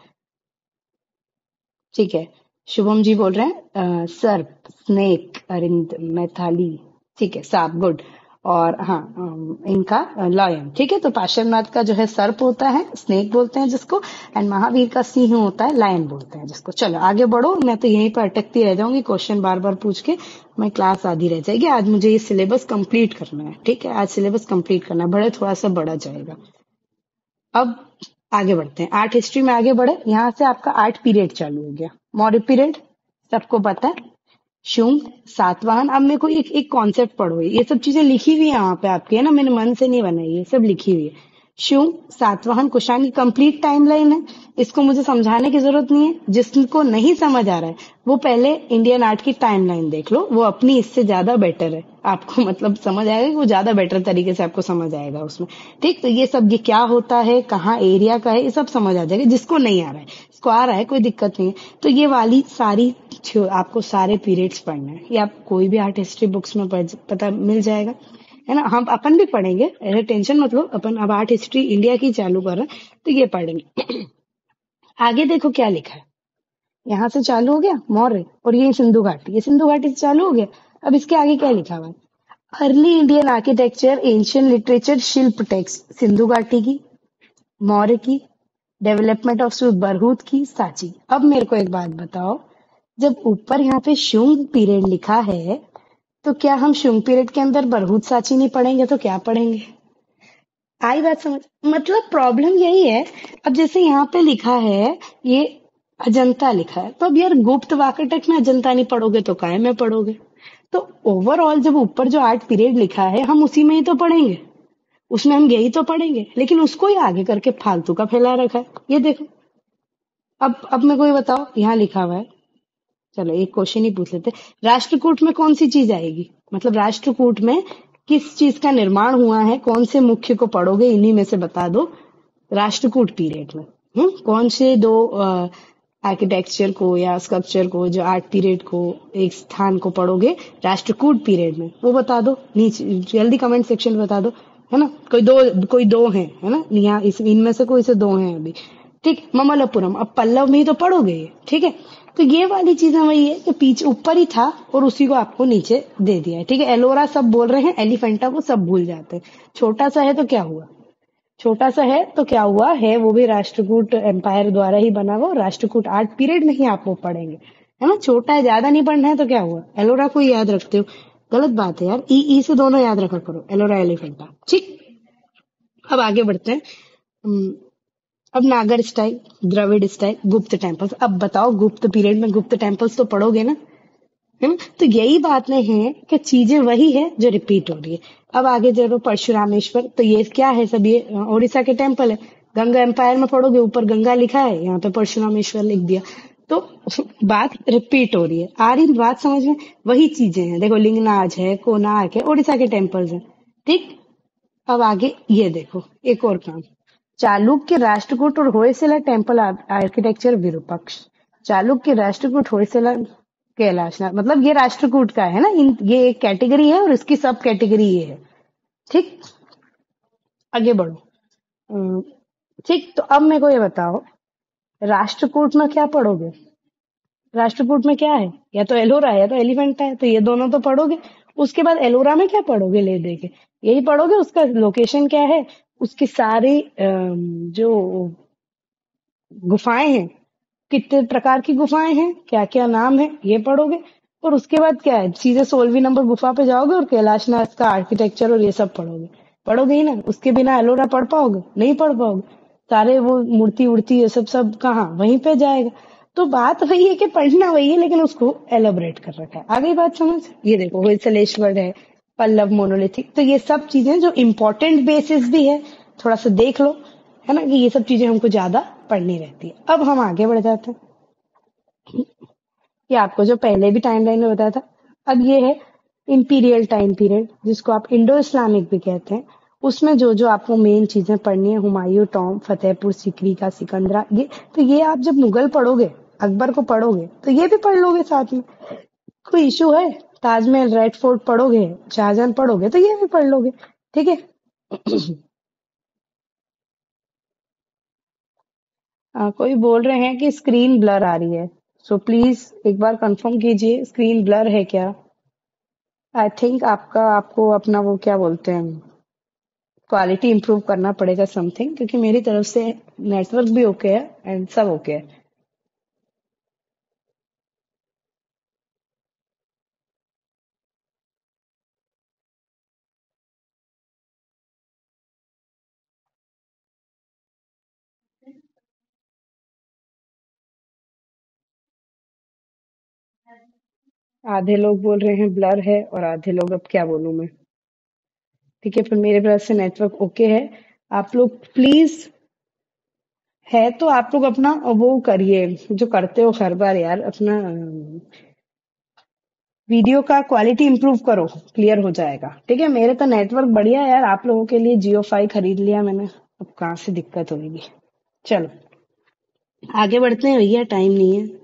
ठीक है, शुभम जी बोल रहे हैं सर्प, स्नेक, अरिंद, मैथाली। ठीक है, सांप, गुड। और हाँ, इनका लॉयन। ठीक है, तो पार्श्वनाथ का जो है सर्प होता है, स्नेक बोलते हैं जिसको, एंड महावीर का सिंह होता है, लायन बोलते हैं जिसको। चलो आगे बढ़ो, मैं तो यहीं पर अटकती रह जाऊंगी, क्वेश्चन बार बार पूछ के मैं क्लास आधी रह जाएगी। आज मुझे ये सिलेबस कंप्लीट करना है। ठीक है, आज सिलेबस कंप्लीट करना है, बड़े थोड़ा सा बड़ा जाएगा। अब आगे बढ़ते हैं, आर्ट हिस्ट्री में आगे बढ़े। यहाँ से आपका आर्ट पीरियड चालू हो गया, मौर्य पीरियड सबको पता है, शुंग, सातवाहन। अब मेरे को एक एक कॉन्सेप्ट पढ़ो, ये सब चीजें लिखी हुई है वहां पे आपके, है ना, मैंने मन से नहीं बनाई, ये सब लिखी हुई है। शुंग, सातवाहन, कुषाण की कंप्लीट टाइमलाइन है, इसको मुझे समझाने की जरूरत नहीं है। जिसको नहीं समझ आ रहा है वो पहले इंडियन आर्ट की टाइमलाइन देख लो, वो अपनी इससे ज्यादा बेटर है, आपको मतलब समझ आएगा कि वो ज्यादा बेटर तरीके से आपको समझ आएगा उसमें। ठीक, तो ये सब, ये क्या होता है, कहाँ एरिया का है, ये सब समझ आ जाएगा जिसको नहीं आ रहा है। इसको आ रहा है कोई दिक्कत नहीं है। तो ये वाली सारी आपको सारे पीरियड्स पढ़ना है, ये आप कोई भी आर्ट हिस्ट्री बुक्स में पता मिल जाएगा, है ना। हम अपन भी पढ़ेंगे, ऐसे टेंशन मत लो, अपन अब आर्ट हिस्ट्री इंडिया की चालू कर रहे हैं तो ये पढ़ेंगे। आगे देखो क्या लिखा है, यहाँ से चालू हो गया मौर्य, और ये सिंधु घाटी, ये सिंधु घाटी से चालू हो गया। अब इसके आगे क्या लिखा हुआ है, early Indian architecture, ancient literature, shilpa text, Sindhu घाटी की, मौर्य की, डेवलपमेंट ऑफ बरहूत की, सांची। अब मेरे को एक बात बताओ, जब ऊपर यहाँ पे शुंग पीरियड लिखा है तो क्या हम शुंग पीरियड के अंदर बरहूत सांची नहीं पढ़ेंगे तो क्या पढ़ेंगे? आई बात समझ? मतलब प्रॉब्लम यही है। अब जैसे यहाँ पे लिखा है ये अजंता लिखा है, तो अब यार गुप्त वाकाटक में अजंता नहीं पढ़ोगे तो काय में पढ़ोगे? तो ओवरऑल जब ऊपर जो आर्ट पीरियड लिखा है हम उसी में ही तो पढ़ेंगे, उसमें हम यही तो पढ़ेंगे, लेकिन उसको ही आगे करके फालतू का फैला रखा है, ये देखो। अब मेरे को ये बताओ, यहाँ लिखा हुआ है, चलो एक क्वेश्चन ही पूछ लेते, राष्ट्रकूट में कौन सी चीज आएगी, मतलब राष्ट्रकूट में किस चीज का निर्माण हुआ है, कौन से मुख्य को पढ़ोगे, इन्हीं में से बता दो। राष्ट्रकूट पीरियड में कौन से दो आर्किटेक्चर को या स्कल्पचर को, जो आर्ट पीरियड को, एक स्थान को पढ़ोगे राष्ट्रकूट पीरियड में, वो बता दो नीचे, जल्दी कमेंट सेक्शन में बता दो, है ना। कोई दो है ना, यहाँ इस इनमें से कोई से दो हैं अभी। ठीक, ममल्लपुरम, अब पल्लव में ही तो पढ़ोगे ये, ठीक है। तो ये वाली चीजें वही है कि पीछे ऊपर ही था और उसी को आपको नीचे दे दिया है, ठीक है। एलोरा सब बोल रहे हैं, एलिफेंटा को सब भूल जाते हैं। छोटा सा है तो क्या हुआ, छोटा सा है तो क्या हुआ है, वो भी राष्ट्रकूट एम्पायर द्वारा ही बना हुआ, राष्ट्रकूट आर्ट पीरियड में ही आप वो पढ़ेंगे, है ना। छोटा है, ज्यादा नहीं पढ़ना है तो क्या हुआ, एलोरा को ही याद रखते हो, गलत बात है यार, ई ई से दोनों याद रखा करो, एलोरा एलिफेंटा, ठीक। अब आगे बढ़ते हैं। हम्म, अब Nagara style, Dravida style, Gupta temples. अब बताओ गुप्त पीरियड में गुप्त टेम्पल्स तो पढ़ोगे ना, है ना। तो यही बातें हैं कि चीजें वही है जो रिपीट हो रही है। अब आगे चलो, परशुरामेश्वर, तो ये क्या है, सब ये उड़ीसा के टेम्पल है। गंगा एम्पायर में पढ़ोगे, ऊपर गंगा लिखा है, यहाँ पे परशुरामेश्वर लिख दिया, तो बात रिपीट हो रही है, आ रही बात समझ में, वही चीजें हैं। देखो लिंगनाज है, कोणार्क है, उड़ीसा के टेम्पल्स हैं, ठीक। अब आगे ये देखो, एक और काम, चालुक्य राष्ट्रकूट और होयसला टेम्पल आर्किटेक्चर विरूपक्ष। चालुक्य राष्ट्रकूट, होयसला कैलाशनाथ, मतलब ये राष्ट्रकूट का है ना, ये एक कैटेगरी है और इसकी सब कैटेगरी ये है, ठीक। आगे बढ़ो। अम, ठीक, तो अब मेरे को ये बताओ, राष्ट्रकूट में क्या पढ़ोगे, राष्ट्रकूट में क्या है, या तो एलोरा है या तो एलिफेंटा है, तो ये दोनों तो पढ़ोगे। उसके बाद एलोरा में क्या पढ़ोगे, ले दे के यही पढ़ोगे, उसका लोकेशन क्या है, उसकी सारी जो गुफाएं हैं, कितने प्रकार की गुफाएं हैं, क्या क्या नाम है, ये पढ़ोगे। और उसके बाद क्या है, सीधे 16वीं नंबर गुफा पे जाओगे और कैलाशनाथ का आर्किटेक्चर और ये सब पढ़ोगे। पढ़ोगे ही ना, उसके बिना एलोरा पढ़ पाओगे, नहीं पढ़ पाओगे। सारे वो मूर्ति उड़ती ये सब सब कहाँ, वहीं पे जाएगा। तो बात वही है कि पढ़ना वही है, लेकिन उसको एलोबरेट कर रखा है। आगे बात समझ, ये देखो होयसलेश्वर है, पल्लव मोनोलिथिक, तो ये सब चीजें जो इम्पोर्टेंट बेसिस भी है, थोड़ा सा देख लो, है ना, कि ये सब चीजें हमको ज्यादा पढ़नी रहती है। अब हम आगे बढ़ जाते हैं, ये आपको जो पहले भी टाइमलाइन में बताया था। अब ये है इंपीरियल टाइम पीरियड, जिसको आप इंडो इस्लामिक भी कहते हैं। उसमें जो जो आपको मेन चीजें पढ़नी है, हुमायूं टॉम, फतेहपुर सीकरी का सिकंदरा, ये, तो ये आप जब मुगल पढ़ोगे, अकबर को पढ़ोगे, तो ये भी पढ़ लोगे साथ में, कोई इशू है। ताजमहल, रेड फोर्ट पढ़ोगे, शाहजहां पढ़ोगे, तो ये भी पढ़ लोगे, ठीक है। कोई बोल रहे हैं कि स्क्रीन ब्लर आ रही है, सो प्लीज एक बार कंफर्म कीजिए, स्क्रीन ब्लर है क्या? आई थिंक आपको अपना वो क्या बोलते हैं, क्वालिटी इंप्रूव करना पड़ेगा समथिंग, क्योंकि मेरी तरफ से नेटवर्क भी ओके है एंड सब ओके है। आधे लोग बोल रहे हैं ब्लर है और आधे लोग, अब क्या बोलूं मैं। ठीक है, फिर मेरे पास से नेटवर्क ओके है। आप लोग प्लीज, है तो आप लोग अपना वो करिए जो करते हो हर बार यार, अपना वीडियो का क्वालिटी इंप्रूव करो, क्लियर हो जाएगा। ठीक है, मेरे तो नेटवर्क बढ़िया है यार, आप लोगों के लिए जियो फाई खरीद लिया मैंने, अब कहाँ से दिक्कत होगी। चलो आगे बढ़ते हैं भैया, टाइम नहीं है।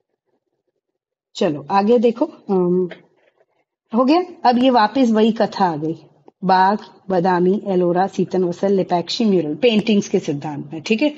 चलो आगे देखो, हो गया। अब ये वापस वही कथा आ गई, Bagh, Badami, Ellora, Sittanavasal, Lepakshi, mural, paintings के सिद्धांत में। ठीक है,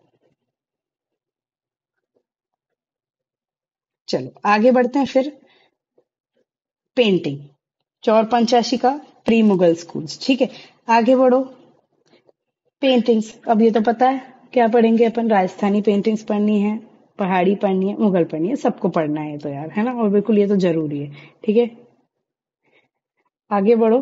चलो आगे बढ़ते हैं फिर। पेंटिंग, चौर पंचाशी का प्री मुगल स्कूल्स। ठीक है, आगे बढ़ो। पेंटिंग्स, अब ये तो पता है क्या पढ़ेंगे अपन, राजस्थानी पेंटिंग्स पढ़नी है, पहाड़ी पढ़नी है, मुगल पढ़नी है, सबको पढ़ना है तो यार, है ना, और बिल्कुल ये तो जरूरी है। ठीक है, आगे बढ़ो।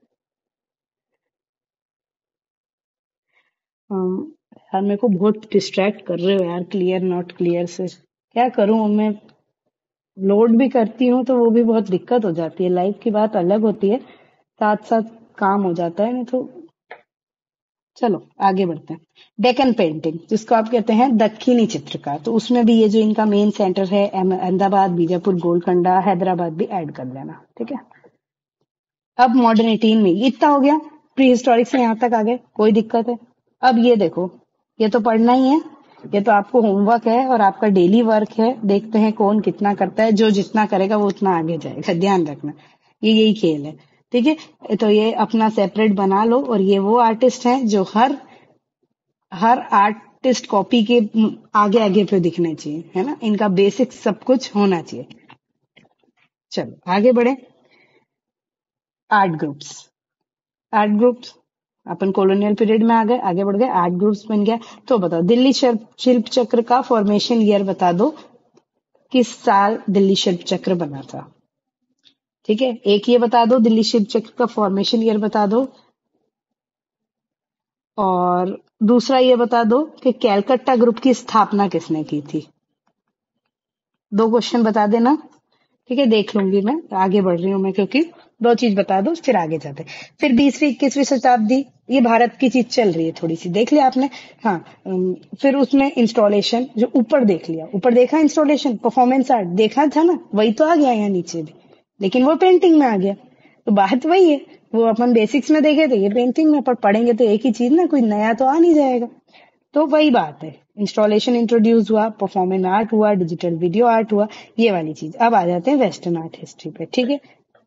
यार मेरे को बहुत डिस्ट्रैक्ट कर रहे हो यार, क्लियर नॉट क्लियर से, क्या करूं मैं। लोड भी करती हूँ तो वो भी बहुत दिक्कत हो जाती है, लाइफ की बात अलग होती है, साथ साथ काम हो जाता है नहीं तो। चलो आगे बढ़ते हैं। डेक्कन पेंटिंग, जिसको आप कहते हैं दक्षिणी चित्रकार, तो उसमें भी ये जो इनका मेन सेंटर है अहमदाबाद, बीजापुर, गोलकोंडा, हैदराबाद भी ऐड कर लेना। ठीक है, अब मॉडर्न 18 में ये इतना हो गया, प्री हिस्टोरिक से यहाँ तक आ गए, कोई दिक्कत है। अब ये देखो, ये तो पढ़ना ही है, ये तो आपको होमवर्क है और आपका डेली वर्क है, देखते हैं कौन कितना करता है, जो जितना करेगा वो उतना आगे जाएगा, ध्यान रखना, ये यही खेल है। ठीक है, तो ये अपना सेपरेट बना लो, और ये वो आर्टिस्ट हैं जो हर हर आर्टिस्ट कॉपी के आगे आगे पे दिखने चाहिए, है ना, इनका बेसिक सब कुछ होना चाहिए। चलो आगे बढ़े। आर्ट ग्रुप्स, आर्ट ग्रुप्स, अपन कॉलोनियल पीरियड में आ गए, आगे बढ़ गए, आर्ट ग्रुप्स बन गया। तो बताओ, दिल्ली शिल्प चक्र का फॉर्मेशन ईयर बता दो, किस साल दिल्ली शिल्प चक्र बना था। ठीक है, एक ये बता दो, दिल्ली शिल्प चक्र का फॉर्मेशन ईयर बता दो, और दूसरा ये बता दो कि कैलकट्टा ग्रुप की स्थापना किसने की थी। दो क्वेश्चन बता देना। ठीक है, देख लूंगी मैं, आगे बढ़ रही हूँ मैं, क्योंकि दो चीज बता दो फिर आगे जाते हैं। फिर 20वीं 21वीं शताब्दी, ये भारत की चीज चल रही है थोड़ी सी, देख लिया आपने। हाँ, फिर उसमें इंस्टॉलेशन, जो ऊपर देख लिया, ऊपर देखा इंस्टॉलेशन, परफॉर्मेंस आर्ट देखा था ना, वही तो आ गया यहाँ नीचे भी, लेकिन वो पेंटिंग में आ गया, तो बात वही है। वो अपन बेसिक्स में देखे थे, ये पेंटिंग में, पर पढ़ेंगे तो एक ही चीज ना, कोई नया तो आ नहीं जाएगा। तो वही बात है, इंस्टॉलेशन इंट्रोड्यूस हुआ, परफॉर्मिंग आर्ट हुआ, डिजिटल वीडियो आर्ट हुआ, ये वाली चीज। अब आ जाते हैं वेस्टर्न आर्ट हिस्ट्री पे। ठीक है,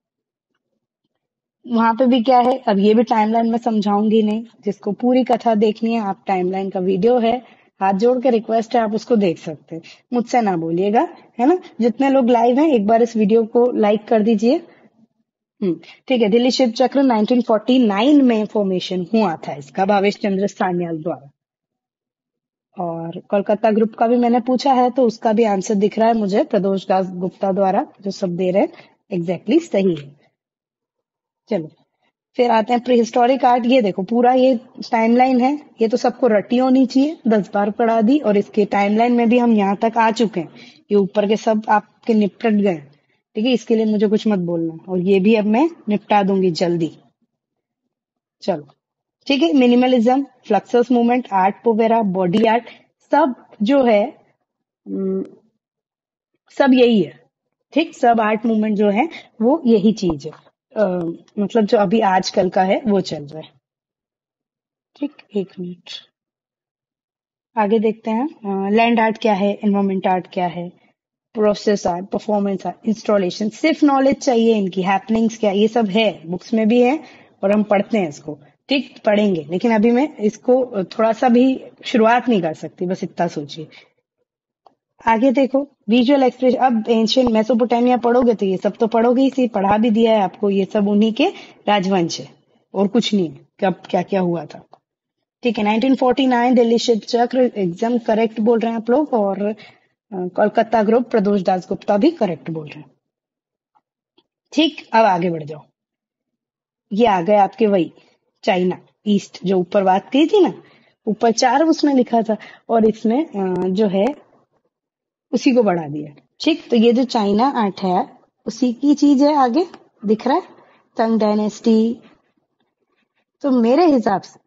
वहां पे भी क्या है, अब ये भी टाइमलाइन में समझाऊंगी नहीं, जिसको पूरी कथा देखनी है, आप टाइमलाइन का वीडियो है, हाथ जोड़ के रिक्वेस्ट है, आप उसको देख सकते हैं, मुझसे ना बोलिएगा, है ना। जितने लोग लाइव हैं एक बार इस वीडियो को लाइक कर दीजिए। ठीक है, दिल्ली शिव चक्र 1949 में फॉर्मेशन हुआ था इसका, भावेश चंद्र सान्याल द्वारा। और कोलकाता ग्रुप का भी मैंने पूछा है, तो उसका भी आंसर दिख रहा है मुझे, प्रदोष दास गुप्ता द्वारा, जो सब दे रहे हैं एग्जैक्टली सही है। चलो फिर आते हैं प्री हिस्टोरिक आर्ट, ये देखो पूरा ये टाइमलाइन है, ये तो सबको रटी होनी चाहिए, 10 बार पढ़ा दी, और इसके टाइमलाइन में भी हम यहाँ तक आ चुके हैं, ये ऊपर के सब आपके निपट गए। ठीक है, इसके लिए मुझे कुछ मत बोलना, और ये भी अब मैं निपटा दूंगी जल्दी। चलो ठीक है, minimalism, fluxus movement, art povera, body art, सब जो है, सब यही है। ठीक, सब आर्ट मूवमेंट जो है वो यही चीज है, मतलब जो अभी आजकल का है वो चल रहा है। ठीक, एक मिनट, आगे देखते हैं। लैंड आर्ट क्या है, एनवायरमेंट आर्ट क्या है, process art, performance art, installation, सिर्फ नॉलेज चाहिए इनकी, हैपनिंग्स क्या, ये सब है, बुक्स में भी है, और हम पढ़ते हैं इसको। ठीक, पढ़ेंगे, लेकिन अभी मैं इसको थोड़ा सा भी शुरुआत नहीं कर सकती, बस इतना सोचिए। आगे देखो, विजुअल एक्सप्रेशन, अब एंशियंट मेसोपोटामिया पढ़ोगे तो ये सब तो पढ़ोगे ही, सी पढ़ा भी दिया है आपको, ये सब उन्हीं के राजवंश है, और कुछ नहीं है, कब क्या क्या हुआ था। ठीक है, 1949 दिल्ली शिव चक्र एकदम करेक्ट बोल रहे हैं आप लोग, और कोलकाता ग्रुप प्रदोष दास गुप्ता भी करेक्ट बोल रहे हैं। ठीक, अब आगे बढ़ जाओ। ये आ गए आपके वही चाइना ईस्ट, जो ऊपर बात की थी ना, ऊपर 4 उसमें लिखा था, और इसमें जो है उसी को बढ़ा दिया। ठीक, तो ये जो चाइना आर्ट है, उसी की चीज है आगे, दिख रहा है, तंग डायनेस्टी। तो मेरे हिसाब से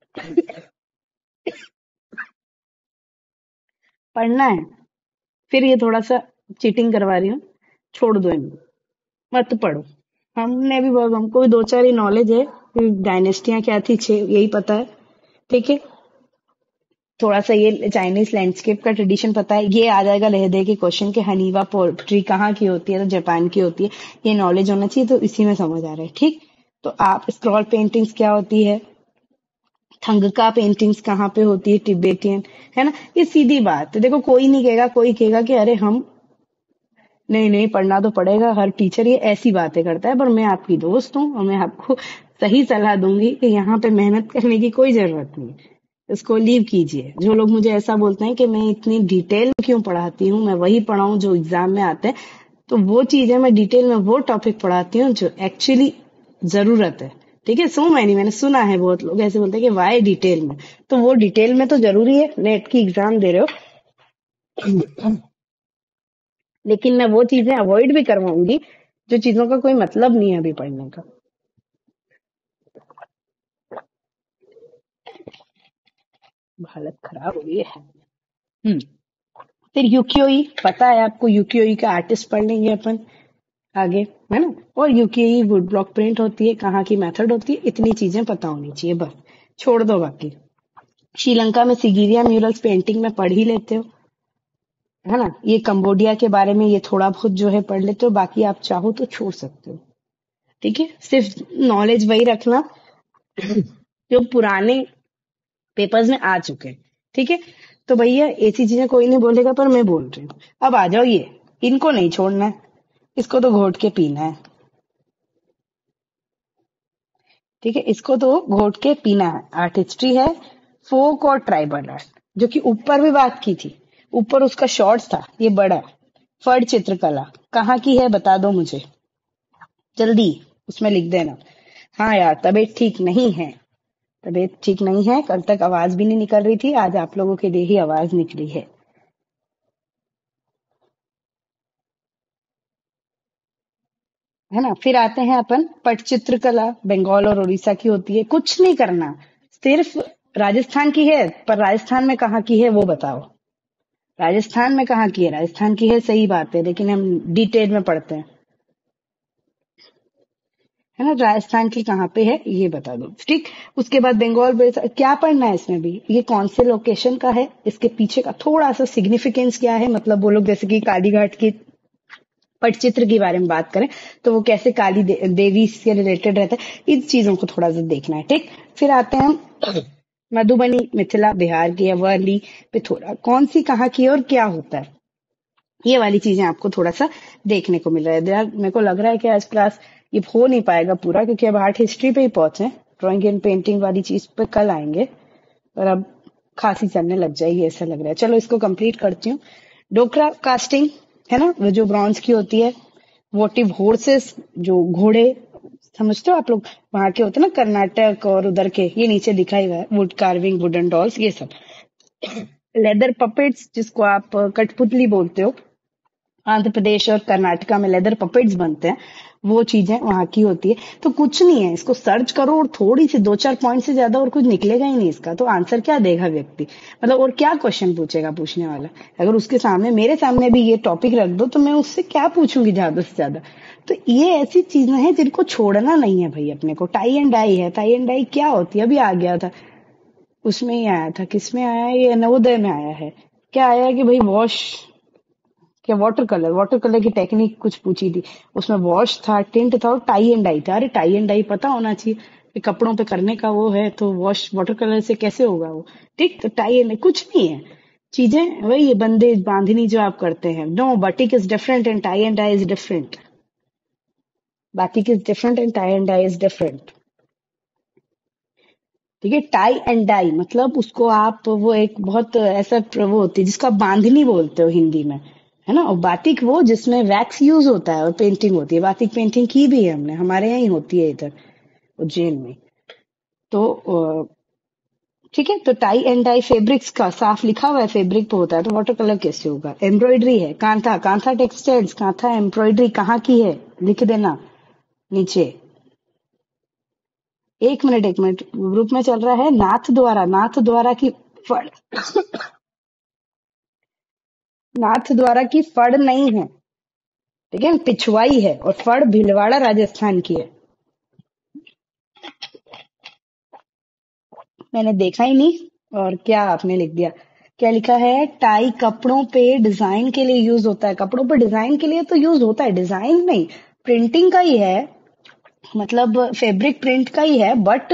पढ़ना है। फिर ये थोड़ा सा चीटिंग करवा रही हूँ, छोड़ दो इनको, मत पढ़ो। हमने भी बहुत, हमको भी दो चार ही नॉलेज है, डायनेस्टियां क्या थी, छह यही पता है। ठीक है, थोड़ा सा ये चाइनीज लैंडस्केप का ट्रेडिशन पता है, ये आ जाएगा रह दे के क्वेश्चन के, हनीवा पोट्री कहाँ की होती है, तो जापान की होती है। ये नॉलेज होना चाहिए, तो इसी में समझ आ रहा है। ठीक, तो आप स्क्रॉल पेंटिंग्स क्या होती है, थंगका पेंटिंग्स कहाँ पे होती है, तिब्बतियन, है ना। ये सीधी बात है, देखो कोई नहीं कहेगा, कोई कहेगा कि अरे हम नहीं नहीं पढ़ना तो पड़ेगा, हर टीचर ये ऐसी बातें करता है, पर मैं आपकी दोस्त हूँ और मैं आपको सही सलाह दूंगी कि यहाँ पे मेहनत करने की कोई जरूरत नहीं है, इसको लीव कीजिए। जो लोग मुझे ऐसा बोलते हैं कि मैं इतनी डिटेल क्यों पढ़ाती हूँ, मैं वही पढ़ाऊँ जो एग्जाम में आते हैं, तो वो चीज है, मैं डिटेल में वो टॉपिक पढ़ाती हूँ जो एक्चुअली जरूरत है। ठीक है, सो मैंने सुना है बहुत लोग ऐसे बोलते हैं कि वाई डिटेल में, तो वो डिटेल में तो जरूरी है, नेट की एग्जाम दे रहे हो। लेकिन मैं वो चीजें अवॉइड भी करवाऊंगी जो चीजों का कोई मतलब नहीं है अभी पढ़ने का। हालत खराब हो गई है। हम्म फिर यूकियोई पता है आपको, यूकियोई का आर्टिस्ट पढ़ लेंगे अपन आगे, है ना। और यूकियोई वुड ब्लॉक प्रिंट होती है, कहाँ की मेथड होती है, इतनी चीजें पता होनी चाहिए बस, छोड़ दो बाकी। श्रीलंका में सिगिरिया म्यूरल्स पेंटिंग में पढ़ ही लेते हो, है ना। ये कंबोडिया के बारे में ये थोड़ा बहुत जो है पढ़ लेते हो, बाकी आप चाहो तो छोड़ सकते हो। ठीक है, सिर्फ नॉलेज वही रखना जो पुराने पेपर्स में आ चुके हैं। ठीक है, तो भैया ऐसी चीजें कोई नहीं बोलेगा, पर मैं बोल रही हूँ। अब आ जाओ, ये इनको नहीं छोड़ना है, इसको तो घोट के पीना है। ठीक है, इसको तो घोट के पीना है। आर्ट हिस्ट्री है, फोक और ट्राइबल आर्ट, जो कि ऊपर भी बात की थी, ऊपर उसका शॉर्ट्स था, ये बड़ा है। फर्ड चित्रकला कहाँ की है बता दो मुझे, जल्दी उसमें लिख देना। हाँ यार, तबीयत ठीक नहीं है, तबीयत ठीक नहीं है, कल तक आवाज भी नहीं निकल रही थी, आज आप लोगों के लिए ही आवाज निकली है ना। फिर आते हैं अपन पटचित्र कला, बंगाल और उड़ीसा की होती है। कुछ नहीं करना, सिर्फ राजस्थान की है, पर राजस्थान में कहाँ की है वो बताओ। राजस्थान में कहाँ की है, राजस्थान की है सही बात है, लेकिन हम डिटेल में पढ़ते हैं, है ना। राजस्थान की कहाँ पे है ये बता दो। ठीक, उसके बाद बंगाल क्या पढ़ना है इसमें भी, ये कौन से लोकेशन का है, इसके पीछे का थोड़ा सा सिग्निफिकेंस क्या है, मतलब वो लोग जैसे कि कालीघाट की पटचित्र के बारे में बात करें, तो वो कैसे काली देवी से रिलेटेड रहता है, इन चीजों को थोड़ा सा देखना है। ठीक, फिर आते हैं हम मधुबनी, मिथिला, बिहार की है, वर्ली, पिथौरा कौन सी कहाँ की है और क्या होता है, ये वाली चीजें आपको थोड़ा सा देखने को मिल रहा है। यार मेरे को लग रहा है कि आज क्लास ये हो नहीं पाएगा पूरा, क्योंकि अब आर्ट हिस्ट्री पे ही पहुंचे, ड्राइंग एंड पेंटिंग वाली चीज पे कल आएंगे, और अब खांसी चलने लग जाएगी ऐसा लग रहा है। चलो इसको कंप्लीट करती हूँ। डोकरा कास्टिंग, है ना, वो जो ब्रॉन्ज की होती है। वोटिव हॉर्सेस, जो घोड़े, समझते हो आप लोग, वहां के होते हैं ना कर्नाटक और उधर के, ये नीचे लिखा ही हुआ है, वुड कार्विंग, वुडन डॉल्स, ये सब। लेदर पपेट्स, जिसको आप कठपुतली बोलते हो, आंध्र प्रदेश और कर्नाटका में लेदर पपेट्स बनते हैं, वो चीजें वहां की होती है। तो कुछ नहीं है, इसको सर्च करो और थोड़ी सी दो चार पॉइंट से ज्यादा और कुछ निकलेगा ही नहीं इसका, तो आंसर क्या देगा व्यक्ति, मतलब और क्या क्वेश्चन पूछेगा पूछने वाला। अगर उसके सामने, मेरे सामने भी ये टॉपिक रख दो, तो मैं उससे क्या पूछूंगी ज्यादा से ज्यादा। तो ये ऐसी चीजें हैं जिनको छोड़ना नहीं है भाई अपने को। टाई एंड डाई है, टाई एंड डाई क्या होती है, अभी आ गया था, उसमें ही आया था, किसमें आया है, ये नवोदय में आया है। क्या आया कि भाई वॉश, क्या वाटर कलर, वाटर कलर की टेक्निक कुछ पूछी थी, उसमें वॉश था, टिंट था और टाई एंड डाई था। अरे टाई एंड डाई पता होना चाहिए कि कपड़ों पे करने का वो है, तो वॉश वाटर कलर से कैसे होगा वो। ठीक, तो टाई एंड कुछ नहीं है, चीजें वही है, बंदेज बांधनी जो आप करते हैं। No, batik is different and tie and dye is different, batik is different and tie and dye is different. ठीक है, टाई एंड डाई मतलब उसको आप, वो एक बहुत ऐसा वो होती है जिसको आप बांधनी बोलते हो हिंदी में, है ना। और बातिक वो जिसमें वैक्स यूज होता है और पेंटिंग होती है, बातिक पेंटिंग की भी है हमने, हमारे यहाँ ही होती है इधर उज्जैन में। तो ठीक है, तो टाई एंड डाई फैब्रिक्स का साफ लिखा हुआ है, फैब्रिक पे होता है, तो वाटर कलर कैसे होगा? एम्ब्रॉयडरी है, कांथा, कांथा टेक्सटाइल्स, कांथा एम्ब्रॉयडरी कहाँ की है? लिख देना नीचे। एक मिनट, ग्रुप में चल रहा है नाथ द्वारा, नाथ द्वारा की फड़, नाथ द्वारा की फड़ नहीं है, ठीक है, पिछवाई है, और फड़ भीलवाड़ा राजस्थान की है। मैंने देखा ही नहीं, और क्या आपने लिख दिया? क्या लिखा है? टाई कपड़ों पे डिजाइन के लिए यूज होता है। कपड़ों पे डिजाइन के लिए तो यूज होता है, डिजाइन नहीं, प्रिंटिंग का ही है, मतलब फैब्रिक प्रिंट का ही है, बट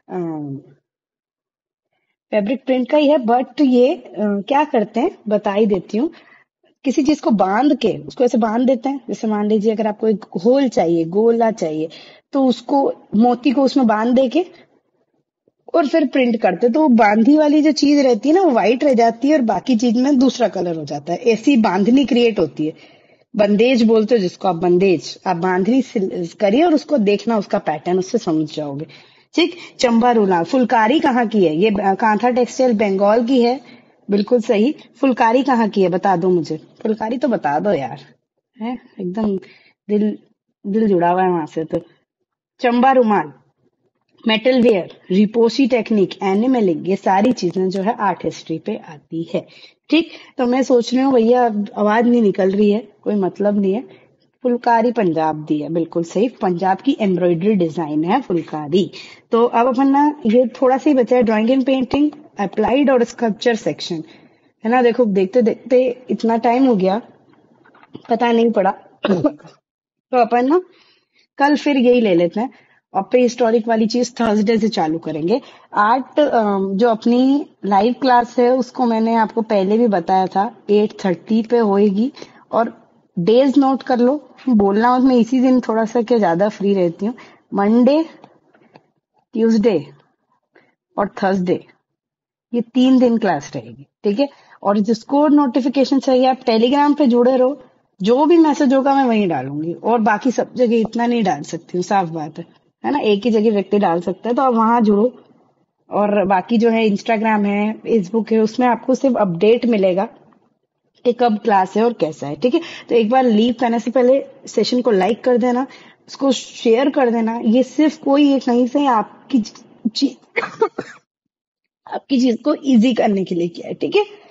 फैब्रिक प्रिंट का ही है, बट ये क्या करते हैं बता ही देती हूँ। किसी चीज को बांध के उसको ऐसे बांध देते हैं, जैसे मान लीजिए अगर आपको एक होल चाहिए, गोला चाहिए, तो उसको, मोती को उसमें बांध दे के और फिर प्रिंट करते, तो वो बांधी वाली जो चीज रहती है ना, वो व्हाइट रह जाती है और बाकी चीज में दूसरा कलर हो जाता है, ऐसी बांधनी क्रिएट होती है। बंदेज बोलते हो जिसको आप, बंदेज, आप बांधनी करिए और उसको देखना, उसका पैटर्न उससे समझ जाओगे। ठीक। चंबा रूला, फुलकारी कहाँ की है? ये कांथा टेक्सटाइल बंगाल की है, बिल्कुल सही। फुलकारी कहाँ की है बता दो मुझे, फुलकारी तो बता दो यार, है एकदम, दिल, दिल जुड़ा हुआ है वहां से तो। Chamba rumal, metal ware, repousse technique, enamelling, ये सारी चीजें जो है आर्ट हिस्ट्री पे आती है। ठीक। तो मैं सोच रही हूँ भैया, अब आवाज नहीं निकल रही है, कोई मतलब नहीं है। फुलकारी पंजाब दी है, बिल्कुल सही, पंजाब की एम्ब्रॉयडरी डिजाइन है फुलकारी। तो अब अपन ना, ये थोड़ा सा ही बचा है, ड्राइंग एंड पेंटिंग, अप्लाइड और स्कल्पचर सेक्शन, है ना। देखो देखते देखते इतना टाइम हो गया, पता नहीं पड़ा। तो अपन ना कल फिर यही ले लेते हैं, और प्री हिस्टोरिक वाली चीज थर्सडे से चालू करेंगे। आर्ट जो अपनी लाइव क्लास है उसको मैंने आपको पहले भी बताया था, 8:30 पे होएगी, और डेज नोट कर लो, बोलना मत, मैं इसी दिन थोड़ा सा क्या ज्यादा फ्री रहती हूँ, मंडे, ट्यूसडे और थर्सडे, ये 3 दिन क्लास रहेगी, ठीक है। और जिसको नोटिफिकेशन चाहिए आप टेलीग्राम पे जुड़े रहो, जो भी मैसेज होगा मैं वहीं डालूंगी, और बाकी सब जगह इतना नहीं डाल सकती हूँ, साफ बात है ना, एक ही जगह व्यक्ति डाल सकता है, तो आप वहां जुड़ो। और बाकी जो है इंस्टाग्राम है, फेसबुक है, उसमें आपको सिर्फ अपडेट मिलेगा कि कब क्लास है और कैसा है, ठीक है। तो एक बार लीव करने से पहले सेशन को लाइक कर देना, उसको शेयर कर देना, ये सिर्फ कोई एक कहीं से आपकी चीज को इजी करने के लिए किया है, ठीक है।